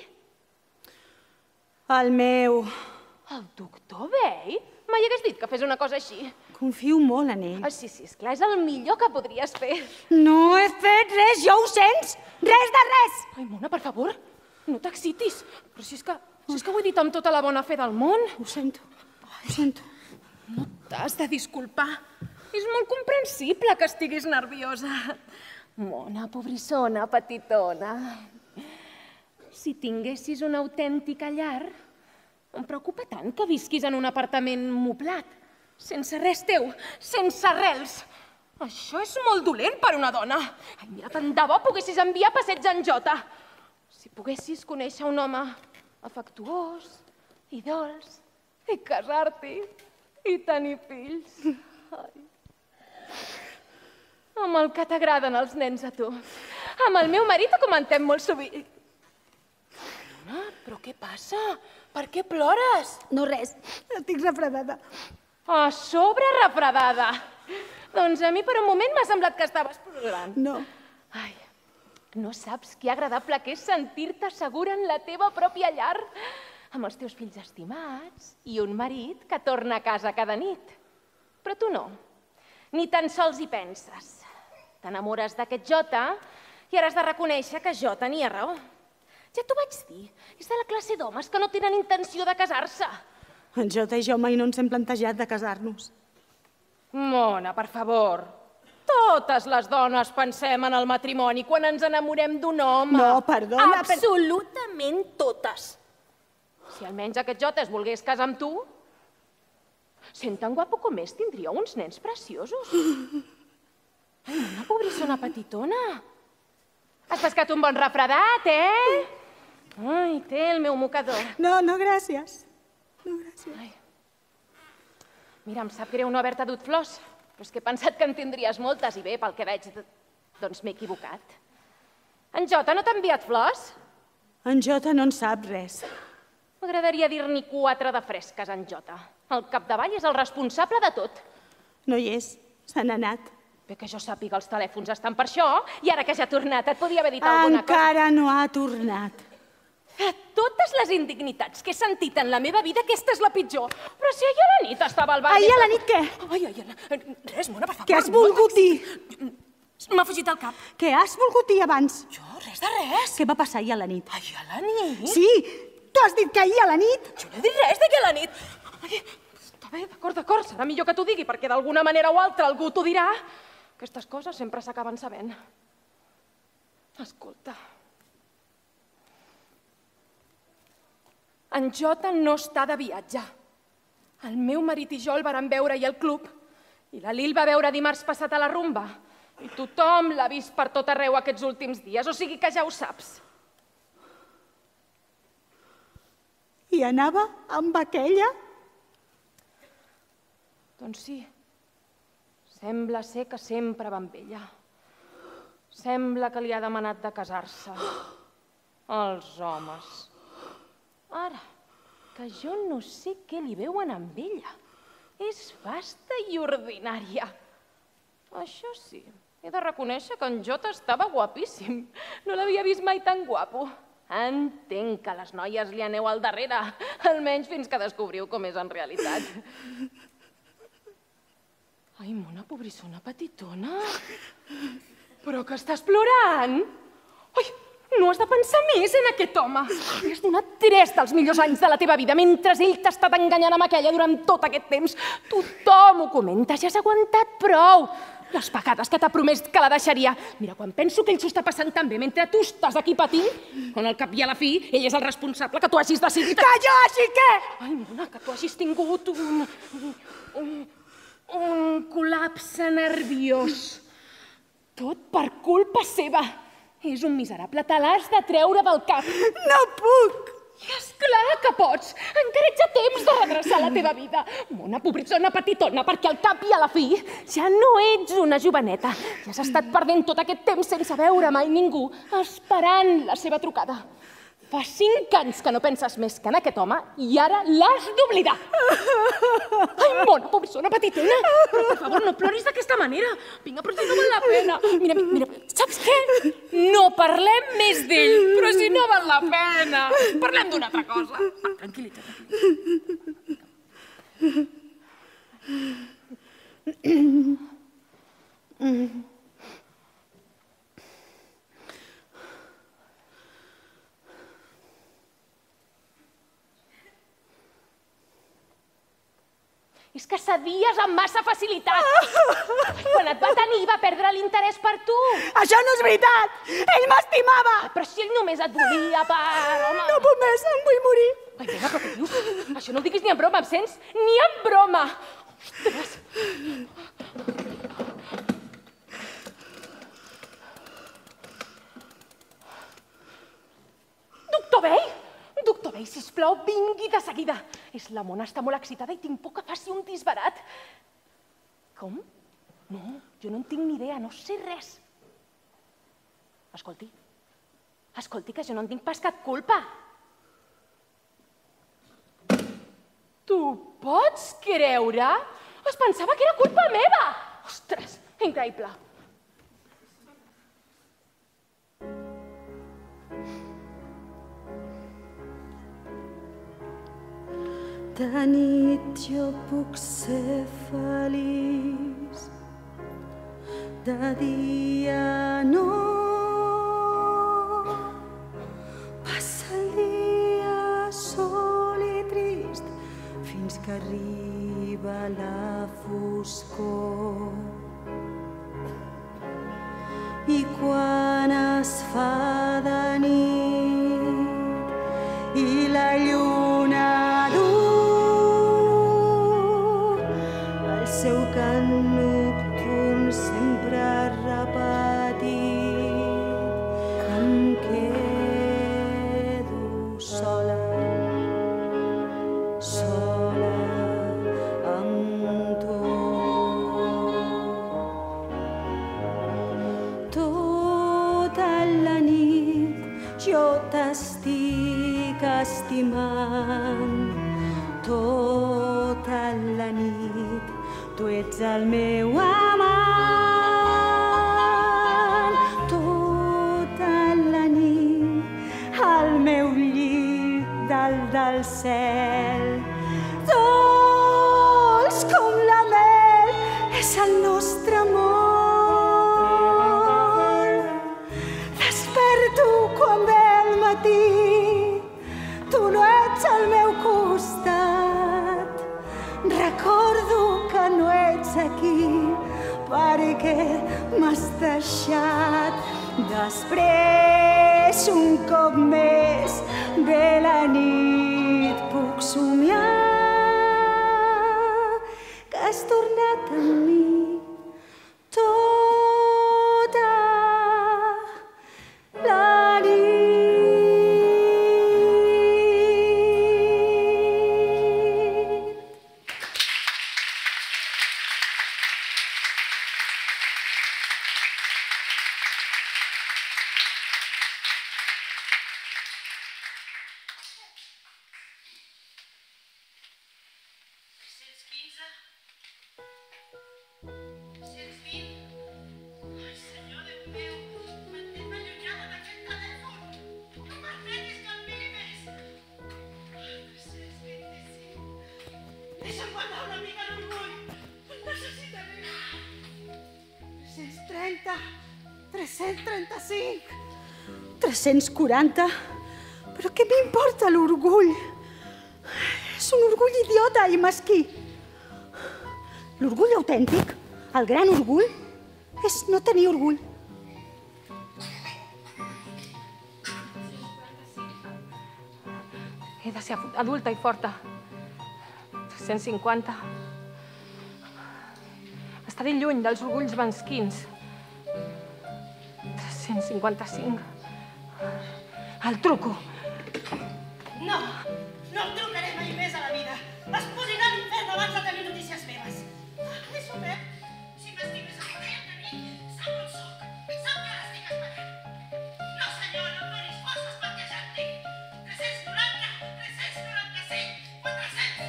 El meu. El doctor Bay? Mai hagués dit que fes una cosa així. Confio molt en ell. Sí, esclar, és el millor que podries fer. No he fet res, ja ho sents? Res de res! Ai, Mona, per favor, no t'excitis. Però si és que ho he dit amb tota la bona fe del món. Ho sento, ho sento. No t'has de disculpar. És molt comprensible que estiguis nerviosa. Mona, pobrissona, petitona. Si tinguessis una autèntica llar, em preocupa tant que visquis en un apartament moblat, sense res teu, sense arrels. Això és molt dolent per una dona. Ai, mira, tant de bo poguessis enviar passeig en Jota. Si poguessis conèixer un home afectuós i dolç, i casar-t'hi, i tenir fills. Ai. Amb el que t'agraden els nens a tu. Amb el meu marit ho comentem molt sovint. Fiona, però què passa? Per què plores? No res, estic refredada. A sobre refredada. Doncs a mi per un moment m'ha semblat que estaves plorant. No. Ai, no saps que agradable que és sentir-te segura en la teva pròpia llar, amb els teus fills estimats i un marit que torna a casa cada nit. Però tu no, ni tan sols hi penses. T'enamores d'aquest Jota i ara has de reconèixer que jo tenia raó. Ja t'ho vaig dir, és de la classe d'homes que no tenen intenció de casar-se. En Jota i jo mai no ens hem plantejat de casar-nos. Mona, per favor. Totes les dones pensem en el matrimoni quan ens enamorem d'un home. No, perdona, Absolutament totes. Si almenys aquest Jota es volgués casar amb tu, sent tan guapo com és, tindria uns nens preciosos. Ai, una pobrissona petitona. Has pescat un bon refredat, Ai, té el meu mocador. No, gràcies. No, gràcies. Ai. Mira, em sap greu no haver-te dut flors, però és que he pensat que en tindries moltes i bé, pel que veig, doncs m'he equivocat. En Jota no t'ha enviat flors? En Jota no en sap res. M'agradaria dir-n'hi 4 de fresques, en Jota. Al capdavall és el responsable de tot. No hi és, se n'ha anat. Bé que jo sàpiga, els telèfons estan per això, i ara que ja ha tornat, et podia haver dit alguna cosa. Encara no ha tornat. De totes les indignitats que he sentit en la meva vida, aquesta és la pitjor. Però si ahir a la nit estava al bar... Ahir a la nit què? Res, Mona, per favor. Què has volgut dir? M'ha fugit el cap. Què has volgut dir abans? Jo, res de res. Què va passar ahir a la nit? Ahir a la nit? Sí, tu has dit que ahir a la nit... Jo no he dit res d'ahir a la nit. Ai, està bé, d'acord, serà millor que t'ho digui, perquè d'alguna manera o altra algú t'ho dirà. Aquestes coses sempre s'acaben sabent. Escolta... En Jota no està de viatge. El meu marit i jo el vàrem veure ahir al club. I la Lil va veure dimarts passat a la rumba. I tothom l'ha vist per tot arreu aquests últims dies, o sigui que ja ho saps. I anava amb aquella? Doncs sí. Sembla ser que sempre va amb ella. Sembla que li ha demanat de casar-se. Els homes. Ara, que jo no sé què li veuen amb ella. És vasta i ordinària. Això sí, he de reconèixer que en Jota estava guapíssim. No l'havia vist mai tan guapo. Entenc que les noies li aneu al darrere, almenys fins que descobriu com és en realitat. Ai, mona, pobrissona petitona. Però que estàs plorant? Ai, no has de pensar més en aquest home. Li has donat 3 dels millors anys de la teva vida, mentre ell t'ha estat enganyant amb aquella durant tot aquest temps. Tothom ho comenta, ja has aguantat prou. Les vegades que t'ha promès que la deixaria. Mira, quan penso que ell s'ho està passant tan bé mentre tu estàs aquí patint, quan al cap i a la fi ell és el responsable que tu hagis decidit... Que jo hagi què? Ai, mona, que tu hagis tingut un col·lapse nerviós. Tot per culpa seva. És un miserable, te l'has de treure del cap. No puc! I esclar que pots. Encara ets a temps de redreçar la teva vida. Mona, pobrissona petitona, perquè al cap i a la fi ja no ets una joveneta. Ja has estat perdent tot aquest temps sense veure mai ningú, esperant la seva trucada. Fa 5 anys que no penses més que en aquest home i ara l'has d'oblidar. Ai, mona, pobrissona petitona, però per favor no ploris d'aquesta manera. Vinga, però si no val la pena. Mira, saps què? No parlem més d'ell, però si no val la pena. Parlem d'una altra cosa. Va, tranquil·litza. És que cedies amb massa facilitat. Quan et va tenir va perdre l'interès per tu. Això no és veritat! Ell m'estimava! Però si ell només et volia per... home... No puc més, em vull morir. Ai, vinga, però què dius? Això no ho diguis ni en broma, em sents? Ni en broma! Ostres! Doctor Bey, sisplau. sisplau, vingui de seguida. La Mona està molt excitada i tinc por que faci un disbarat. Com? No, jo no en tinc ni idea, no sé res. Escolti, que jo no en tinc pas cap culpa. Tu pots creure? Es pensava que era culpa meva! Ostres, increïble. De nit jo puc ser feliç, de dia no. Passa el dia sol i trist fins que arriba la foscor. I quan es fa de nit i la lluna seu cant nocturn sempre repetit, em quedo sola, sola amb tu. Tota la nit jo t'estic estimant, tota la nit tu ets el meu amant. Tota la nit al meu llit dalt del cel, dolç com la mel és el nostre amor. Desperto quan ve el matí, tu no ets al meu costat. Recordo que no ets aquí perquè m'has deixat. Després, un cop més, ve la nit, puc somiar que has tornat amb mi tota la nit. Deixa'm guardar una mica d'orgull. Necessitaré. 330, 335, 340. Però què m'importa l'orgull? És un orgull idiota i mesquí. L'orgull autèntic, el gran orgull, és no tenir orgull. He de ser adulta i forta. 350. Estaré lluny dels orgulls mesquins. 355. El truco. No, no em trucaré mai més a la vida. Es podrà a l'infern abans de tenir notícies meves. És obert. Si m'estimes a poder de mi, sap on soc. Sap que l'estic esperant. No, senyor, no em donis forces perquè ja en tinc. 390, 395, 400.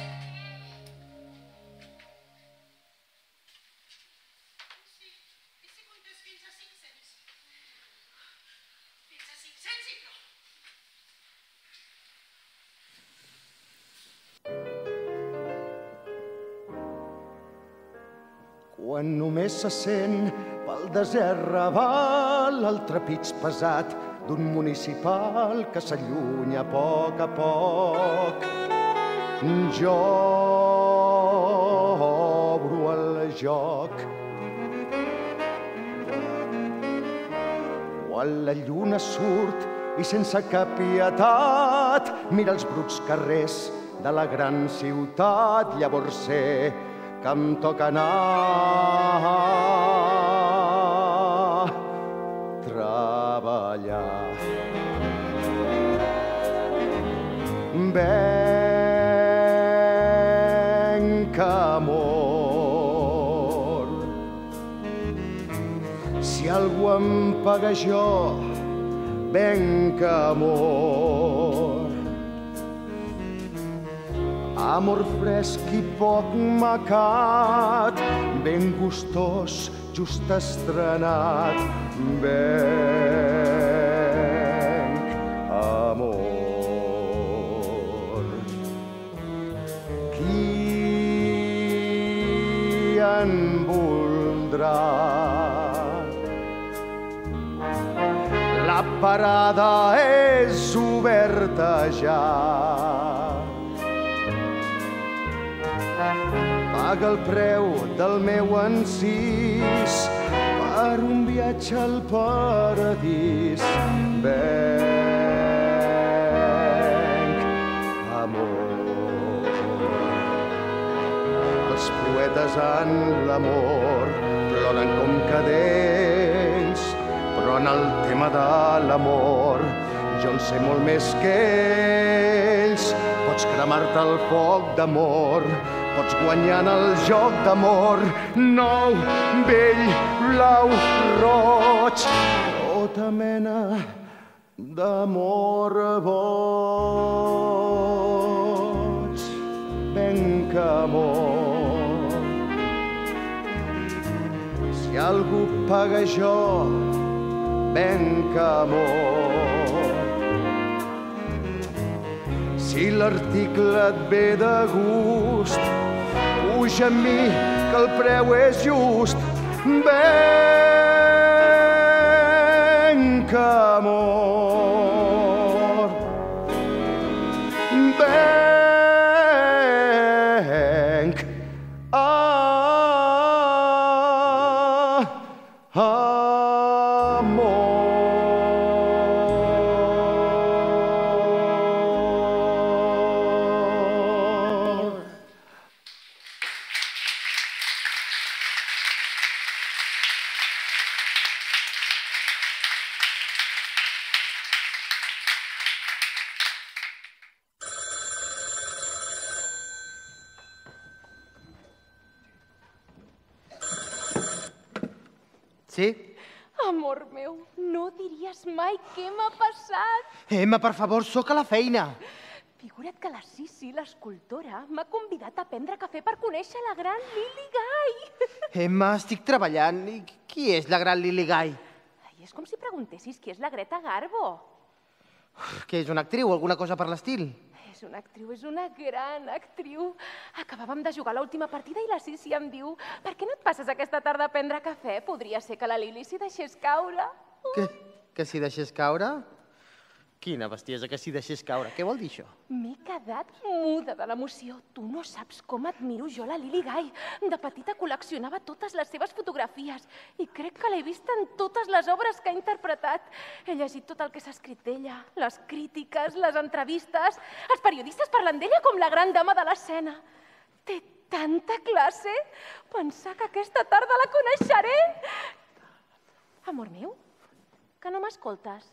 Sí, i si comptes fins a 500? Fins a 500 i prou. Quan només se sent pel desert raval el trepig pesat d'un municipal que s'allunya a poc, jo obro el joc. Quan la lluna surt i sense cap pietat mira els bruts carrers de la gran ciutat, llavors sé que em toca anar a treballar. venc, amor. Si algú em paga jo, venc, amor. Amor fresc i poc macat, ben gustós, just estrenat, venc, amor. Qui en voldrà? La parada és oberta ja. Paga el preu del meu encís per un viatge al paradís. Venc, amor. Els poetes en l'amor ploren com cadells, però en el tema de l'amor jo en sé molt més que ells. Pots cremar-te el foc d'amor, pots guanyar en el joc d'amor, nou, vell, blau, roig, tota mena d'amor boig. Venc, amor. Si algú paga jo, venc, amor. Si l'article et ve de gust, puja amb mi, que el preu és just. Venc, amor. Venc, amor. Sí? Amor meu, no diries mai què m'ha passat. Emma, per favor, sóc a la feina. Figura't que la Sissi, l'escultora, m'ha convidat a prendre cafè per conèixer la gran Lily Guy. Emma, estic treballant. I qui és la gran Lily Guy? Ai, és com si preguntessis qui és la Greta Garbo. Que és una actriu o alguna cosa per l'estil? És una actriu, és una gran actriu. Acabàvem de jugar l'última partida i la Sissi em diu: per què no et passes aquesta tarda a prendre cafè? Podria ser que la Lily s'hi deixés caure. Que s'hi deixés caure? Quina bestiesa, que s'hi deixés caure. Què vol dir això? M'he quedat muda de l'emoció. Tu no saps com admiro jo la Lily Guy. De petita col·leccionava totes les seves fotografies i crec que l'he vist en totes les obres que ha interpretat. He llegit tot el que s'ha escrit d'ella, les crítiques, les entrevistes. Els periodistes parlen d'ella com la gran dama de l'escena. Té tanta classe! Pensar que aquesta tarda la coneixeré! Amor meu, que no m'escoltes?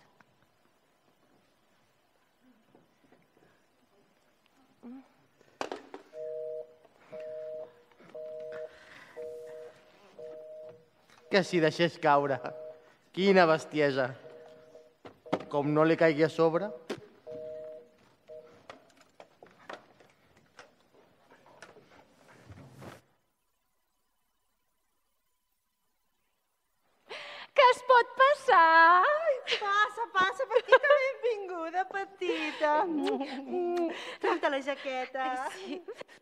Que s'hi deixés caure. Quina bestiesa. Com no li caigui a sobre. Que es pot passar? Passa, petita, benvinguda, petita. Treu-te la jaqueta. Sí.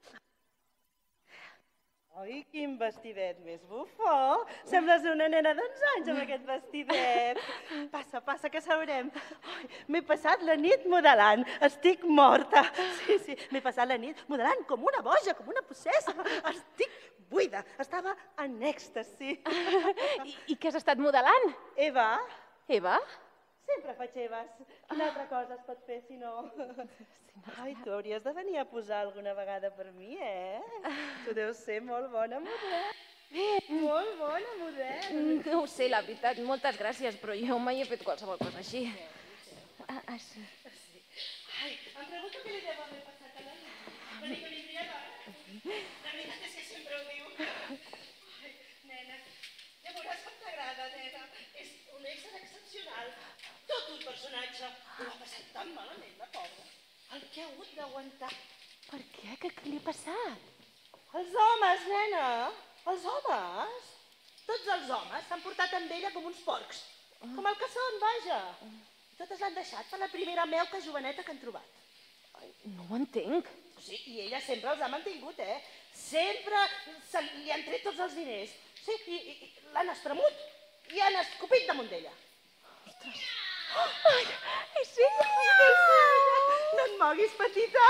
Ai, quin vestidet més bufó. Sembles una nena d'11 anys amb aquest vestidet. Passa, que sabrem. M'he passat la nit modelant. Estic morta. Sí, m'he passat la nit modelant com una boja, com una possessa. Estic buida. Estava en èxtasi. I què has estat modelant? Eva? Eva? Sempre faig Eves. Quina altra cosa es pot fer, si no? Ai, tu hauries de venir a posar alguna vegada per mi, Tu deus ser molt bona model. Molt bona model. No ho sé, la veritat. Moltes gràcies, però jo mai he fet qualsevol cosa així. Ah, sí. Ai, Em pregunto què li deu haver passat a la Lili. Va dir que vindria l'hora. La veritat és que sempre ho diu. Ai, nena, ja veuràs com t'agrada, nena. És un ésser excepcional. Tot un personatge. Ho ha passat tan malament, la pobra. El que ha hagut d'aguantar. Per què? Què li ha passat? Els homes, nena. Els homes. Tots els homes s'han portat amb ella com uns porcs. Com el que són, vaja. Totes l'han deixat per la primera meuca joveneta que han trobat. No ho entenc. Sí, i ella sempre els ha mantingut, Sempre li han tret tots els diners. Sí, i l'han espremut i han escopit damunt d'ella. Ostres. Ai, és ella! No et moguis, petita.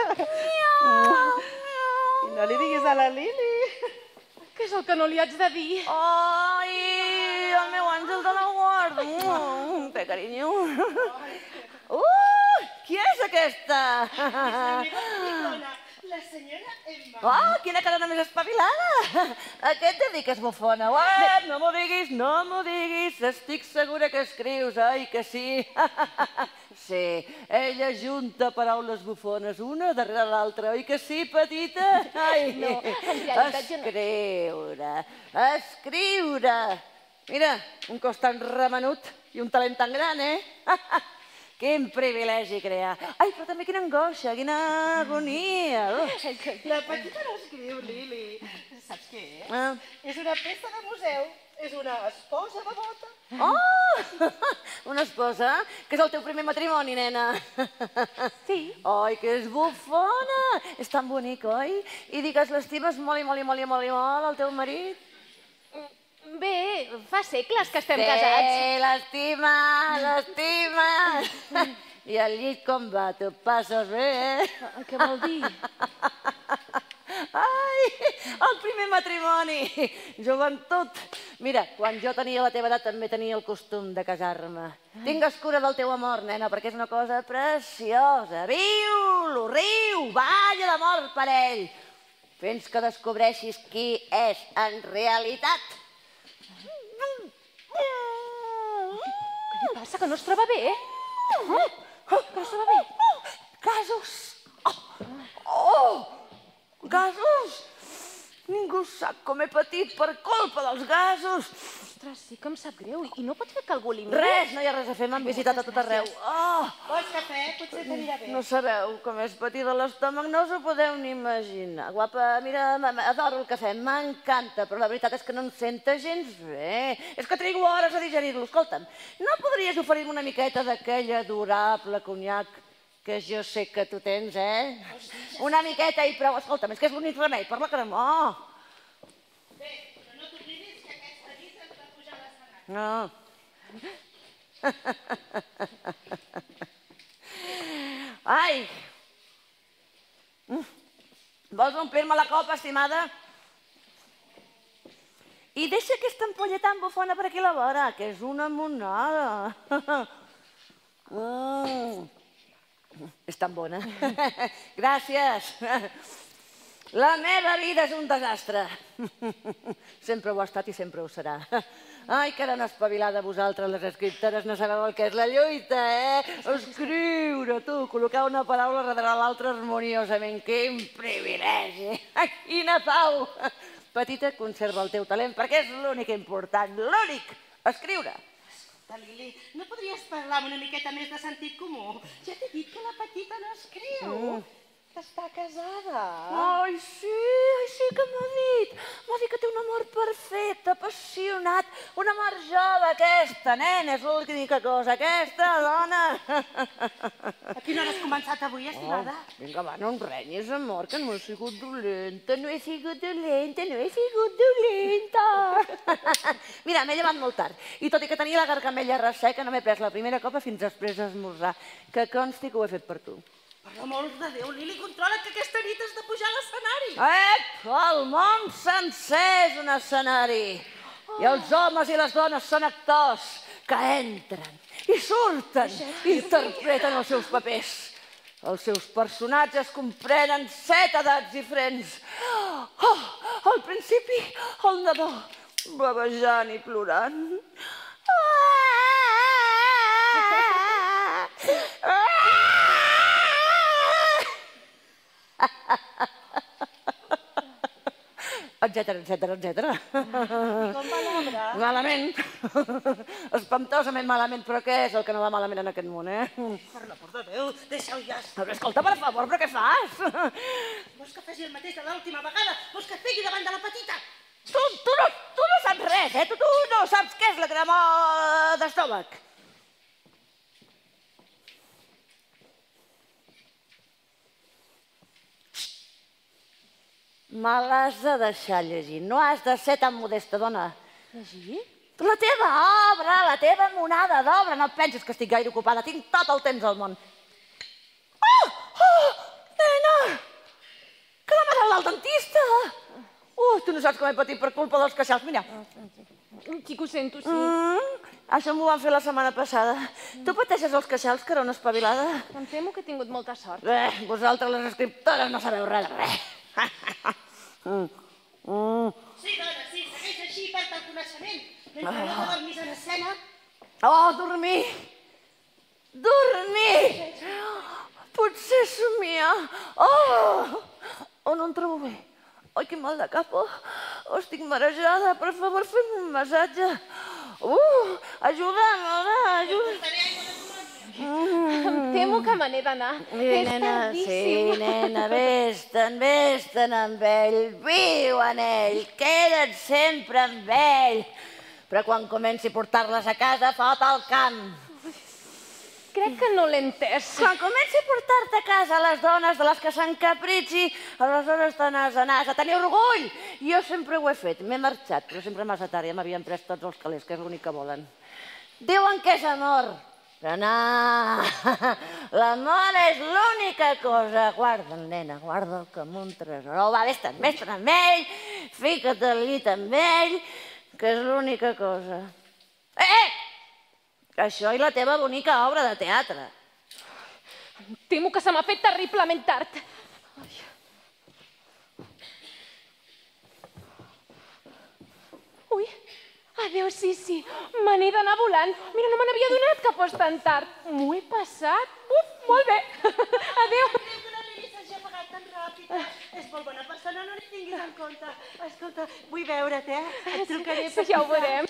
I no li diguis a la Lili. Què és el que no li haig de dir? Ai, el meu àngel de la guarda. Que carinyo. Qui és aquesta? És la meva petitona, la senyora Emma. Oh, quina carona més espavilada. A què et dediques, bufona? No m'ho diguis, no m'ho diguis. Estic segura que escrius, oi que sí? Sí, ella junta paraules bufones una darrere l'altra, oi que sí, petita? Ai, no, en realitat jo no. Escriure. Mira, un cos tan remenut i un talent tan gran, Quin privilegi crear. Ai, però també quina angoixa, quina agonia. La petita no escriu, Lili. Saps què és? És una peça de museu. És una esposa devota. Oh, una esposa? Que és el teu primer matrimoni, nena. Sí. Ai, que és bufona. És tan bonic, oi? I digues, l'estimes molt i molt i molt i molt i molt, el teu marit? Bé, fa segles que estem casats. Sí, l'estima. I al llit com va? T'ho passes bé, Què vol dir? Ai, el primer matrimoni, joventut. Mira, quan jo tenia la teva edat també tenia el costum de casar-me. Tingues cura del teu amor, nena, perquè és una cosa preciosa. Viu-lo, riu, balla d'amor per ell, fins que descobreixis qui és en realitat. Què li passa, que no es troba bé? Que no es troba bé? Gasos! Oh! Gasos! Ningú sap com he patit per culpa dels gasos. Ostres, sí que em sap greu. I no pot fer que algú li miri? Res, no hi ha res a fer, m'han visitat a tot arreu. Vols cafè? Potser t'anirà bé. No sabeu com és patir de l'estómac, no us ho podeu ni imaginar. Guapa, mira, adoro el cafè, m'encanta, però la veritat és que no em senta gens bé. És que trigo hores a digerir-lo. Escolta'm, no podries oferir-me una miqueta d'aquell adorable conyac que jo sé que tu tens, Una miqueta i prou. Escolta'm, és que és l'únic remei per la cremor. Bé, però no t'oblidis que aquesta nit ens va pujar la Sara. No. Ai! Vols omplir-me la copa, estimada? I deixa aquesta ampolla tan bufona per aquí a la vora, que és una monada. És tan bona. Gràcies. La meva vida és un desastre. Sempre ho ha estat i sempre ho serà. Ai, que eren espavilada vosaltres, les escriptores, no sabeu el que és la lluita, Escriure, tu, col·locar una paraula darrere l'altra harmoniosament. Quin privilegi. Ai, quina pau. Petita, conserva el teu talent, perquè és l'únic important, l'únic. Escriure. Lili, no podries parlar amb una miqueta més de sentit comú? Ja t'he dit que la petita no escriu. Està casada. Ai, sí que m'ha dit. M'ha dit que té un amor perfecte, apassionat. Un amor jove, aquesta, nena, és l'única cosa. Aquesta dona. A quina hora has començat avui, estimada? Vinga, va, no em renyis, amor, que no he sigut dolenta. No he sigut dolenta. Mira, m'he llevat molt tard. I tot i que tenia la gargamella resseca, no m'he pres la primera copa fins després d'esmorzar. Que consti que ho he fet per tu. Per l'amor de Déu, Lili, controla't que aquesta nit has de pujar a l'escenari. El món sencer és un escenari. I els homes i les dones són actors que entren i surten i interpreten els seus papers. Els seus personatges comprenen 7 edats diferents. Al principi, el nadó, bavejant i plorant. etcètera, etcètera, etcètera. I com va l'obra? Malament. Espantosament malament, però què és el que no va malament en aquest món, Per l'amor de Déu, deixa-ho ja. Però escolta, per favor, però què fas? Vols que faci el mateix de l'última vegada? Vols que et pegui davant de la petita? Tu no saps res, Tu no saps què és la crema d'estómac. Me l'has de deixar llegir. No has de ser tan modesta, dona. Llegir? La teva obra, la teva monada d'obra. No et pensis que estic gaire ocupada. Tinc tot el temps del món. Oh, nena! Que l'ha matat el dentista! Tu no saps com he patit per culpa dels queixals. Mira. Sí que ho sento, sí. Això m'ho van fer la setmana passada. Tu pateixes els queixals, que era una espavilada? Em temo que he tingut molta sort. Vosaltres, les escriptores, no sabeu res de res. Sí, dona, sí, segueix així, perd el coneixement. Mentre no dormis en escena. Dormir! Dormir! Potser somia. No em trobo bé. Ai, que mal de cap. Estic marejada. Per favor, fem un massatge. Ajuda'm, ajuda'm. Em temo que me n'he d'anar. És tardíssim. Sí, nena, vés-te'n amb ell. Viu en ell. Queda't sempre amb ell. Però quan comenci a portar-les a casa, fot al camp. Crec que no l'he entès. Quan comenci a portar-te a casa les dones de les que s'encapritxi, aleshores te n'has d'anar, a tenir orgull. Jo sempre ho he fet, m'he marxat, però sempre massa tard, ja m'havien pres tots els calés, que és l'únic que volen. Diuen que és amor, però no, l'amor és l'única cosa. Guarda'l, nena, guarda'l com un tresor. Va, vés-te'n amb ell, fica't al llit amb ell, que és l'única cosa. Això i la teva bonica obra de teatre. Em temo que se m'ha fet terriblement tard. Ui, adéu, sí, me n'he d'anar volant. Mira, no me n'havia adonat que fos tan tard. M'ho he passat. Molt bé. Adéu. Crec que la Lili s'hagi apagat tan ràpid. És molt bona persona, no n'hi tinguis en compte. Escolta, vull veure't, Et trucaré. Sí, ja ho veurem.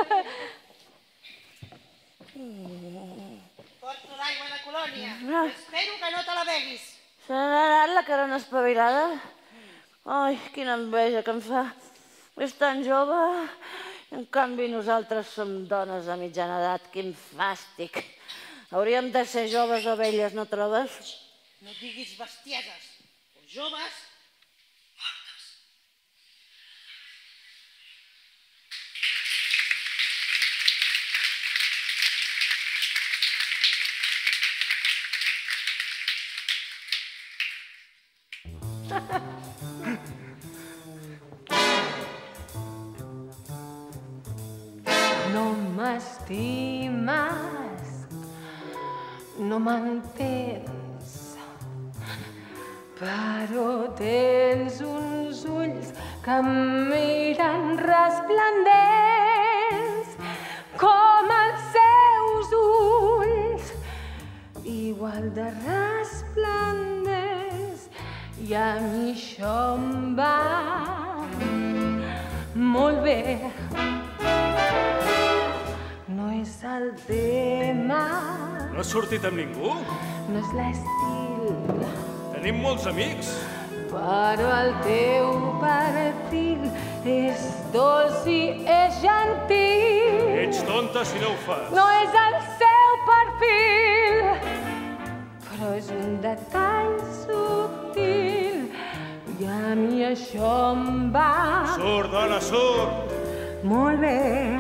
Porto l'aigua de colònia. Espero que no te la beguis. Se n'ha anat la carona espavilada? Ai, quina enveja que em fa. És tan jove. En canvi, nosaltres som dones de mitjana edat. Quin fàstic. Hauríem de ser joves o velles, no trobes? No diguis bestieses. O joves, mortes. No m'estimes, no m'entens, però tens uns ulls que em miren resplendents com els seus ulls, igual de resplendents, i a mi això em va molt bé. No és el tema. No has sortit amb ningú? No és l'estil. Tenim molts amics. Però el teu perfil és dolç i és gentil. Ets tonta si no ho fas. No és el seu perfil, però és un detall subtil i a mi això em va Surt, dona, surt! molt bé.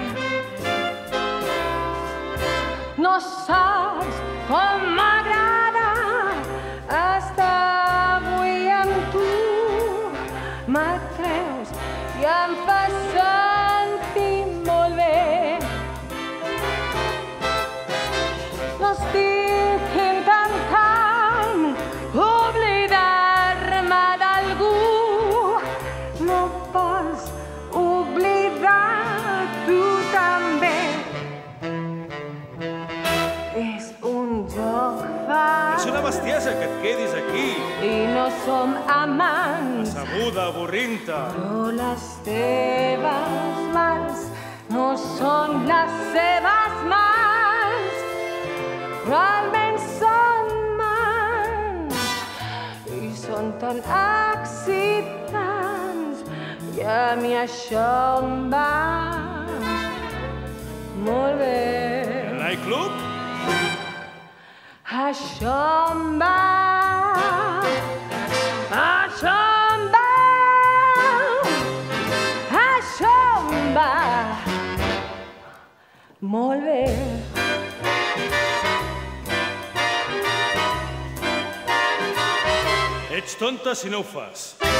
No saps com m'agrada estar avui amb tu. M'atreus i em fas sentir molt bé. No estic intentant oblidar-me d'algú. No pots oblidar tu també. És un joc fals. És una bestiesa que et quedis aquí. I no som amants. Asseguda, avorrint-te. Però les teves mans no són les seves mans. Realment són mans i són tan excitants i a mi això em va molt bé. Nightclub? Això em va, això em va, això em va molt bé. Ets tonta si no ho fas.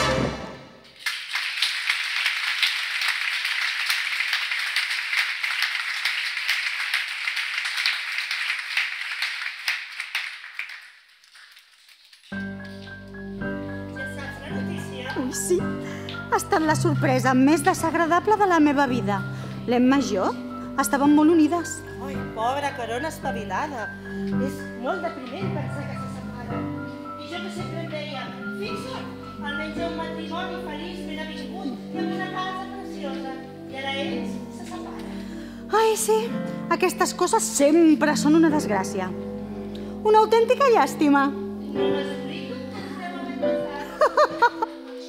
Ui, sí. Ha estat la sorpresa més desagradable de la meva vida. L'Emma i jo estàvem molt unides. Ai, pobra carona espavilada. És molt depriment pensar que se separa. I jo que sempre em deia, fixa't, almenys hi ha un matrimoni feliç, ben avingut, i amb una casa preciosa. I ara ells se separen. Ai, sí. Aquestes coses sempre són una desgràcia. Una autèntica llàstima. No m'explico que estem a pensar.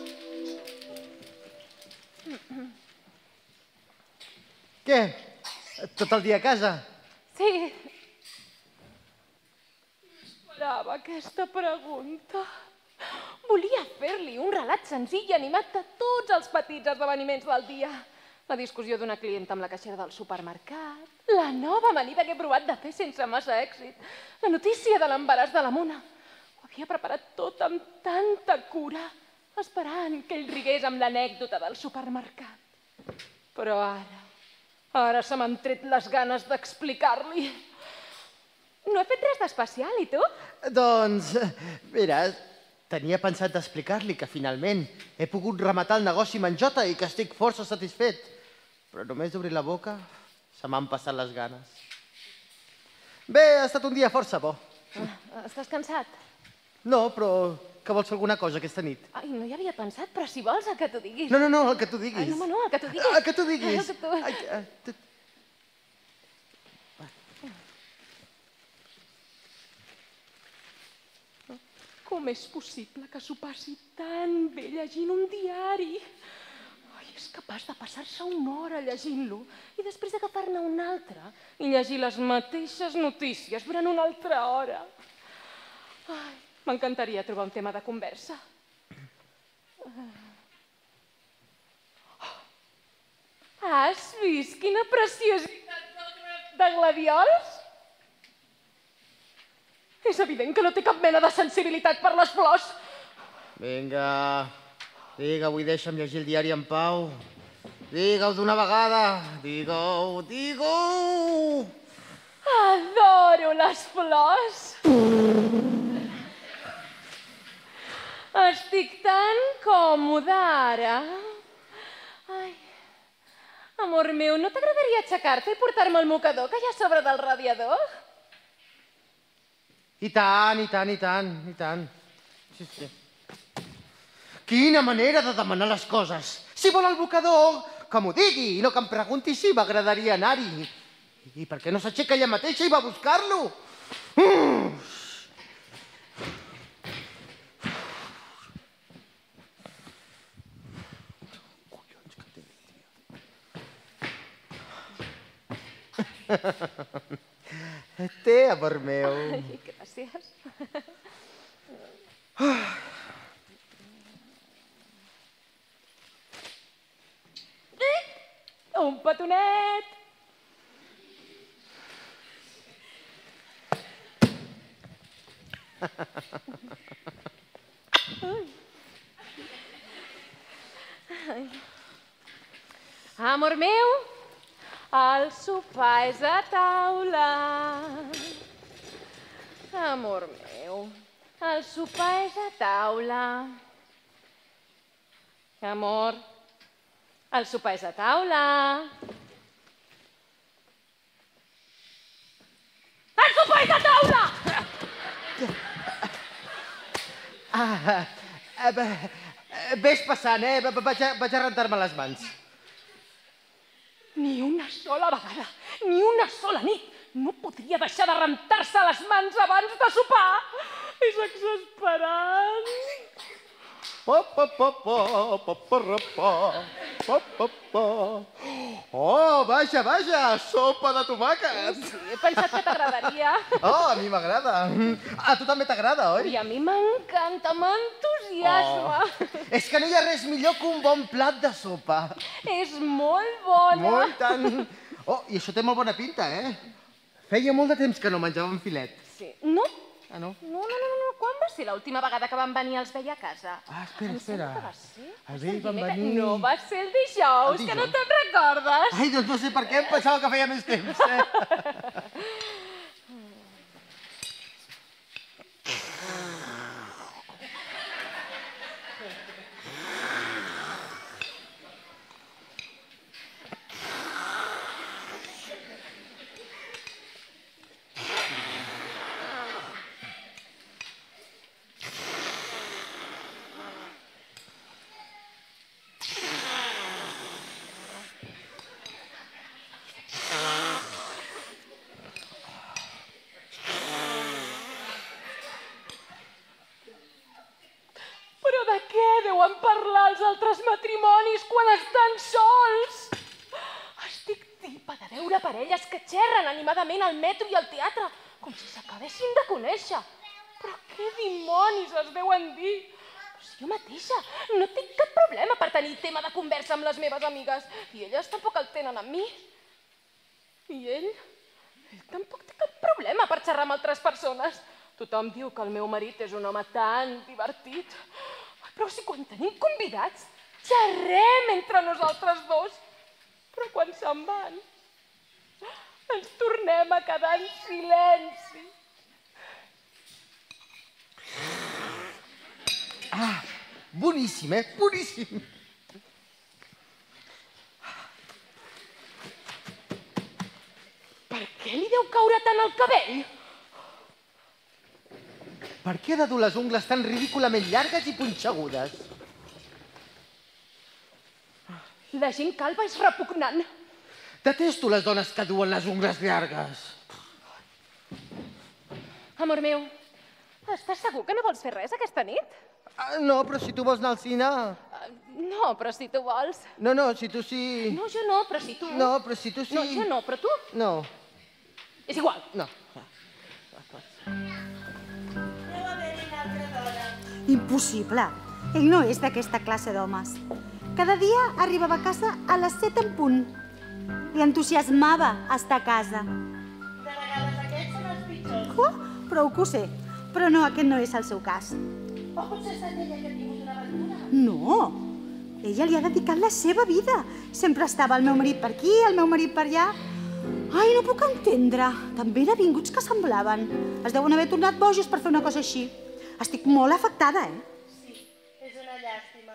Què? Tot el dia a casa? Sí. Esperava aquesta pregunta. Volia fer-li un relat senzill i animat de tots els petits esdeveniments del dia. La discussió d'una clienta amb la caixera del supermercat, la nova amanida que he provat de fer sense massa èxit, la notícia de l'embaràs de la Mona. Ho havia preparat tot amb tanta cura, esperant que ell rigués amb l'anècdota del supermercat. Però ara se m'han tret les ganes d'explicar-li. No he fet res d'especial, i tu? Doncs, mira, tenia pensat d'explicar-li que finalment he pogut rematar el negoci amb en Jota i que estic força satisfet. Però només d'obrir la boca se m'han passat les ganes. Bé, ha estat un dia força bo. Estàs cansat? No, però que vols fer alguna cosa aquesta nit? Ai, no hi havia pensat, però si vols, el que tu diguis. No, el que tu diguis. Ai, no, el que tu diguis. El que tu diguis. Com és possible que s'ho passi tan bé llegint un diari? Ai, és capaç de passar-se una hora llegint-lo i després agafar-ne una altra i llegir les mateixes notícies durant una altra hora. Ai, m'encantaria trobar un tema de conversa. Has vist quina preciositat de gladiols? És evident que no té cap mena de sensibilitat per les flors. Vinga, digue-ho i deixa'm llegir el diari en pau. Digue-ho d'una vegada. Digue-ho. Adoro les flors. Estic tan còmoda ara. Ai, amor meu, no t'agradaria aixecar-te i portar-me el mocador que hi ha a sobre del radiador? I tant. Sí. Quina manera de demanar les coses. Si vol el bocador, que m'ho digui i no que em pregunti si m'agradaria anar-hi. I per què no s'aixeca ella mateixa i va a buscar-lo? Té, amor meu. Ai, gràcies. Un petonet. Amor meu, el sopar és a taula. Amor meu, el sopar és a taula. Amor, el sopar és a taula. El sopar és a taula! Ves passant, vaig a rentar-me les mans. Ni una sola vegada, ni una sola nit, no podria deixar de rentar-se les mans abans de sopar. És exasperant. Oh, vaja, sopa de tomàquet. Sí, he pensat que t'agradaria. Oh, a mi m'agrada. A tu també t'agrada, oi? I a mi m'encanta, m'entusiasma. És que no hi ha res millor que un bon plat de sopa. És molt bona. Molt tant. Oh, i això té molt bona pinta, eh? Feia molt de temps que no menjàvem filet. Sí. No? Ah, no? No. Quan va ser l'última vegada que vam venir els veia a casa? Ah, espera. Em sembla que va ser. Ahir vam venir... No, va ser el dijous, que no te'n recordes. Ai, doncs no sé per què, em pensava que feia més temps, Però de què deuen parlar els altres matrimonis quan estan sols? Estic tipa de veure parelles que xerren animadament al metro i al teatre, com si s'acabessin de conèixer. Però què dimonis es deuen dir? Però si jo mateixa no tinc cap problema per tenir tema de conversa amb les meves amigues, i elles tampoc el tenen amb mi. I ell tampoc té cap problema per xerrar amb altres persones. Tothom diu que el meu marit és un home tan divertit. Però si quan tenim convidats, xerrem entre nosaltres dos. Però quan se'n van, ens tornem a quedar en silenci. Ah, boníssim, boníssim. Per què li deu caure tant el cabell? Per què ha de dur les ungles tan ridículament llargues i punxegudes? La gent calva és repugnant. Detesto les dones que duen les ungles llargues. Amor meu, estàs segur que no vols fer res aquesta nit? No, però si tu vols anar al cine... No, però si tu vols... No, si tu sí... No, jo no, però si tu... No, però si tu sí... No, jo no, però tu... No. És igual. No. Impossible. Ell no és d'aquesta classe d'homes. Cada dia arribava a casa a les 7 en punt. Li entusiasmava estar a casa. De vegades aquests són els pitjors. Prou que ho sé, però no, aquest no és el seu cas. O potser és ella que ha tingut una aventura. No, ella li ha dedicat la seva vida. Sempre estava el meu marit per aquí, el meu marit per allà. Ai, no puc entendre. Tan ben avinguts que semblaven. Es deuen haver tornat bojos per fer una cosa així. Estic molt afectada, Sí, és una llàstima.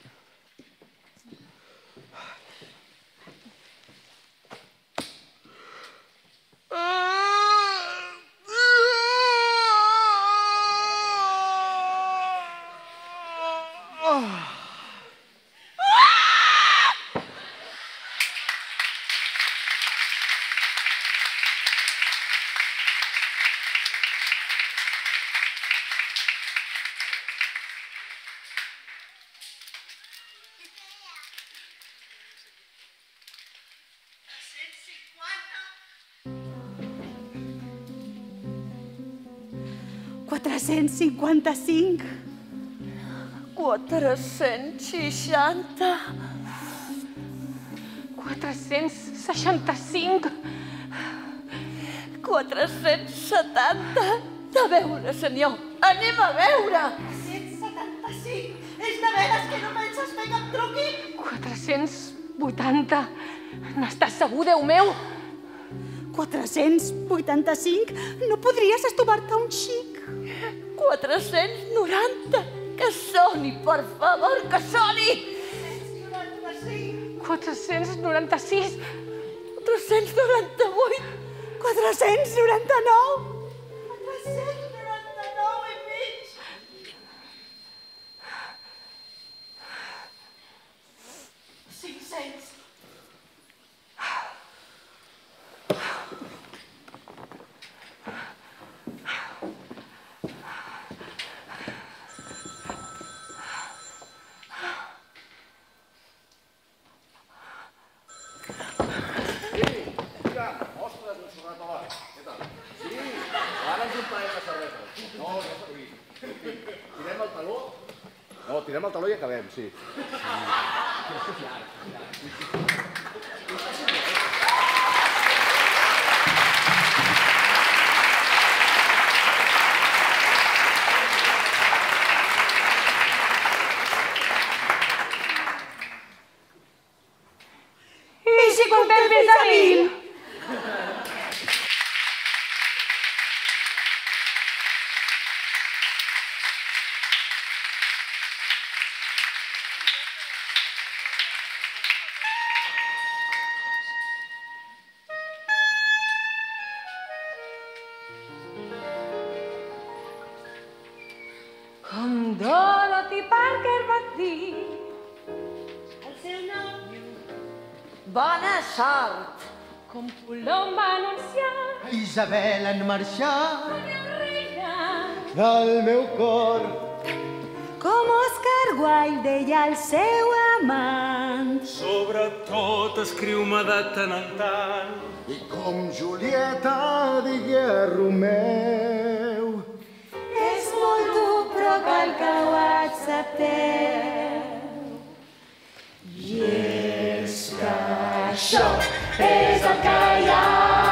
$455. 460. 465. 470. A veure, senyor, anem a veure. 175. És de veres que no penses fer cap truqui? 480. N'estàs segur, Déu meu? 485? No podries estomar-te un xic? 490. Que soni, per favor, que soni. 496. 498. 499. 499 i mig. No, tirem el taló i acabem, sí. I si comptem fins a 1000? Com Dorothy Parker va dir El seu nom. Bona sort! com Colom va anunciar Isabel en marxar la reina. del meu cor. Com Oscar Wilde deia al seu amant. Sobretot escriu-me de tant en tant. I com Julieta digué a Romeu. És molt dur, però cal que ho accepteu. I és que això és el que hi ha.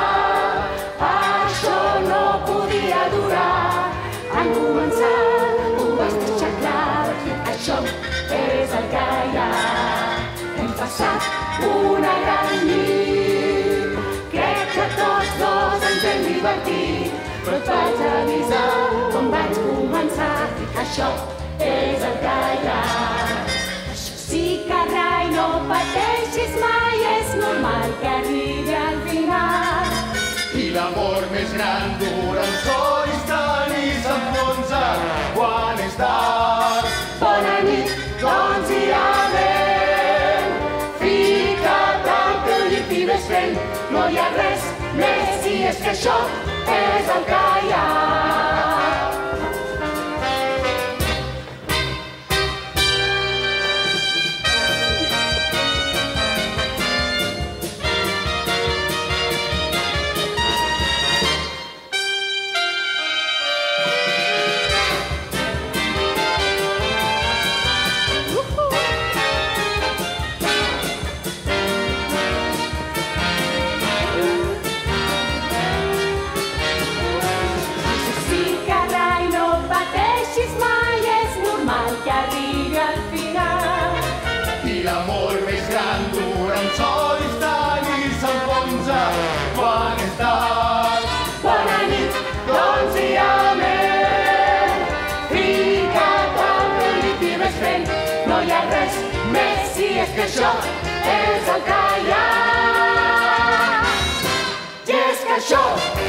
Això no podia durar. En començar ho vas deixar clar. Això és el que hi ha. Hem passat una gran nit. Crec que tots dos ens hem divertit. Però et vaig avisar quan vaig començar. Això és el que hi ha. Això sí que rai, no pateixis mai. És normal que arribi al final. I l'amor més gran dura els ulls tant i s'enfonsa quan és tard. Bona nit, doncs hi anem. Fica't al teu llit i ves fent. No hi ha res més si és que això és el que hi ha. És que això és el que hi ha. I és que això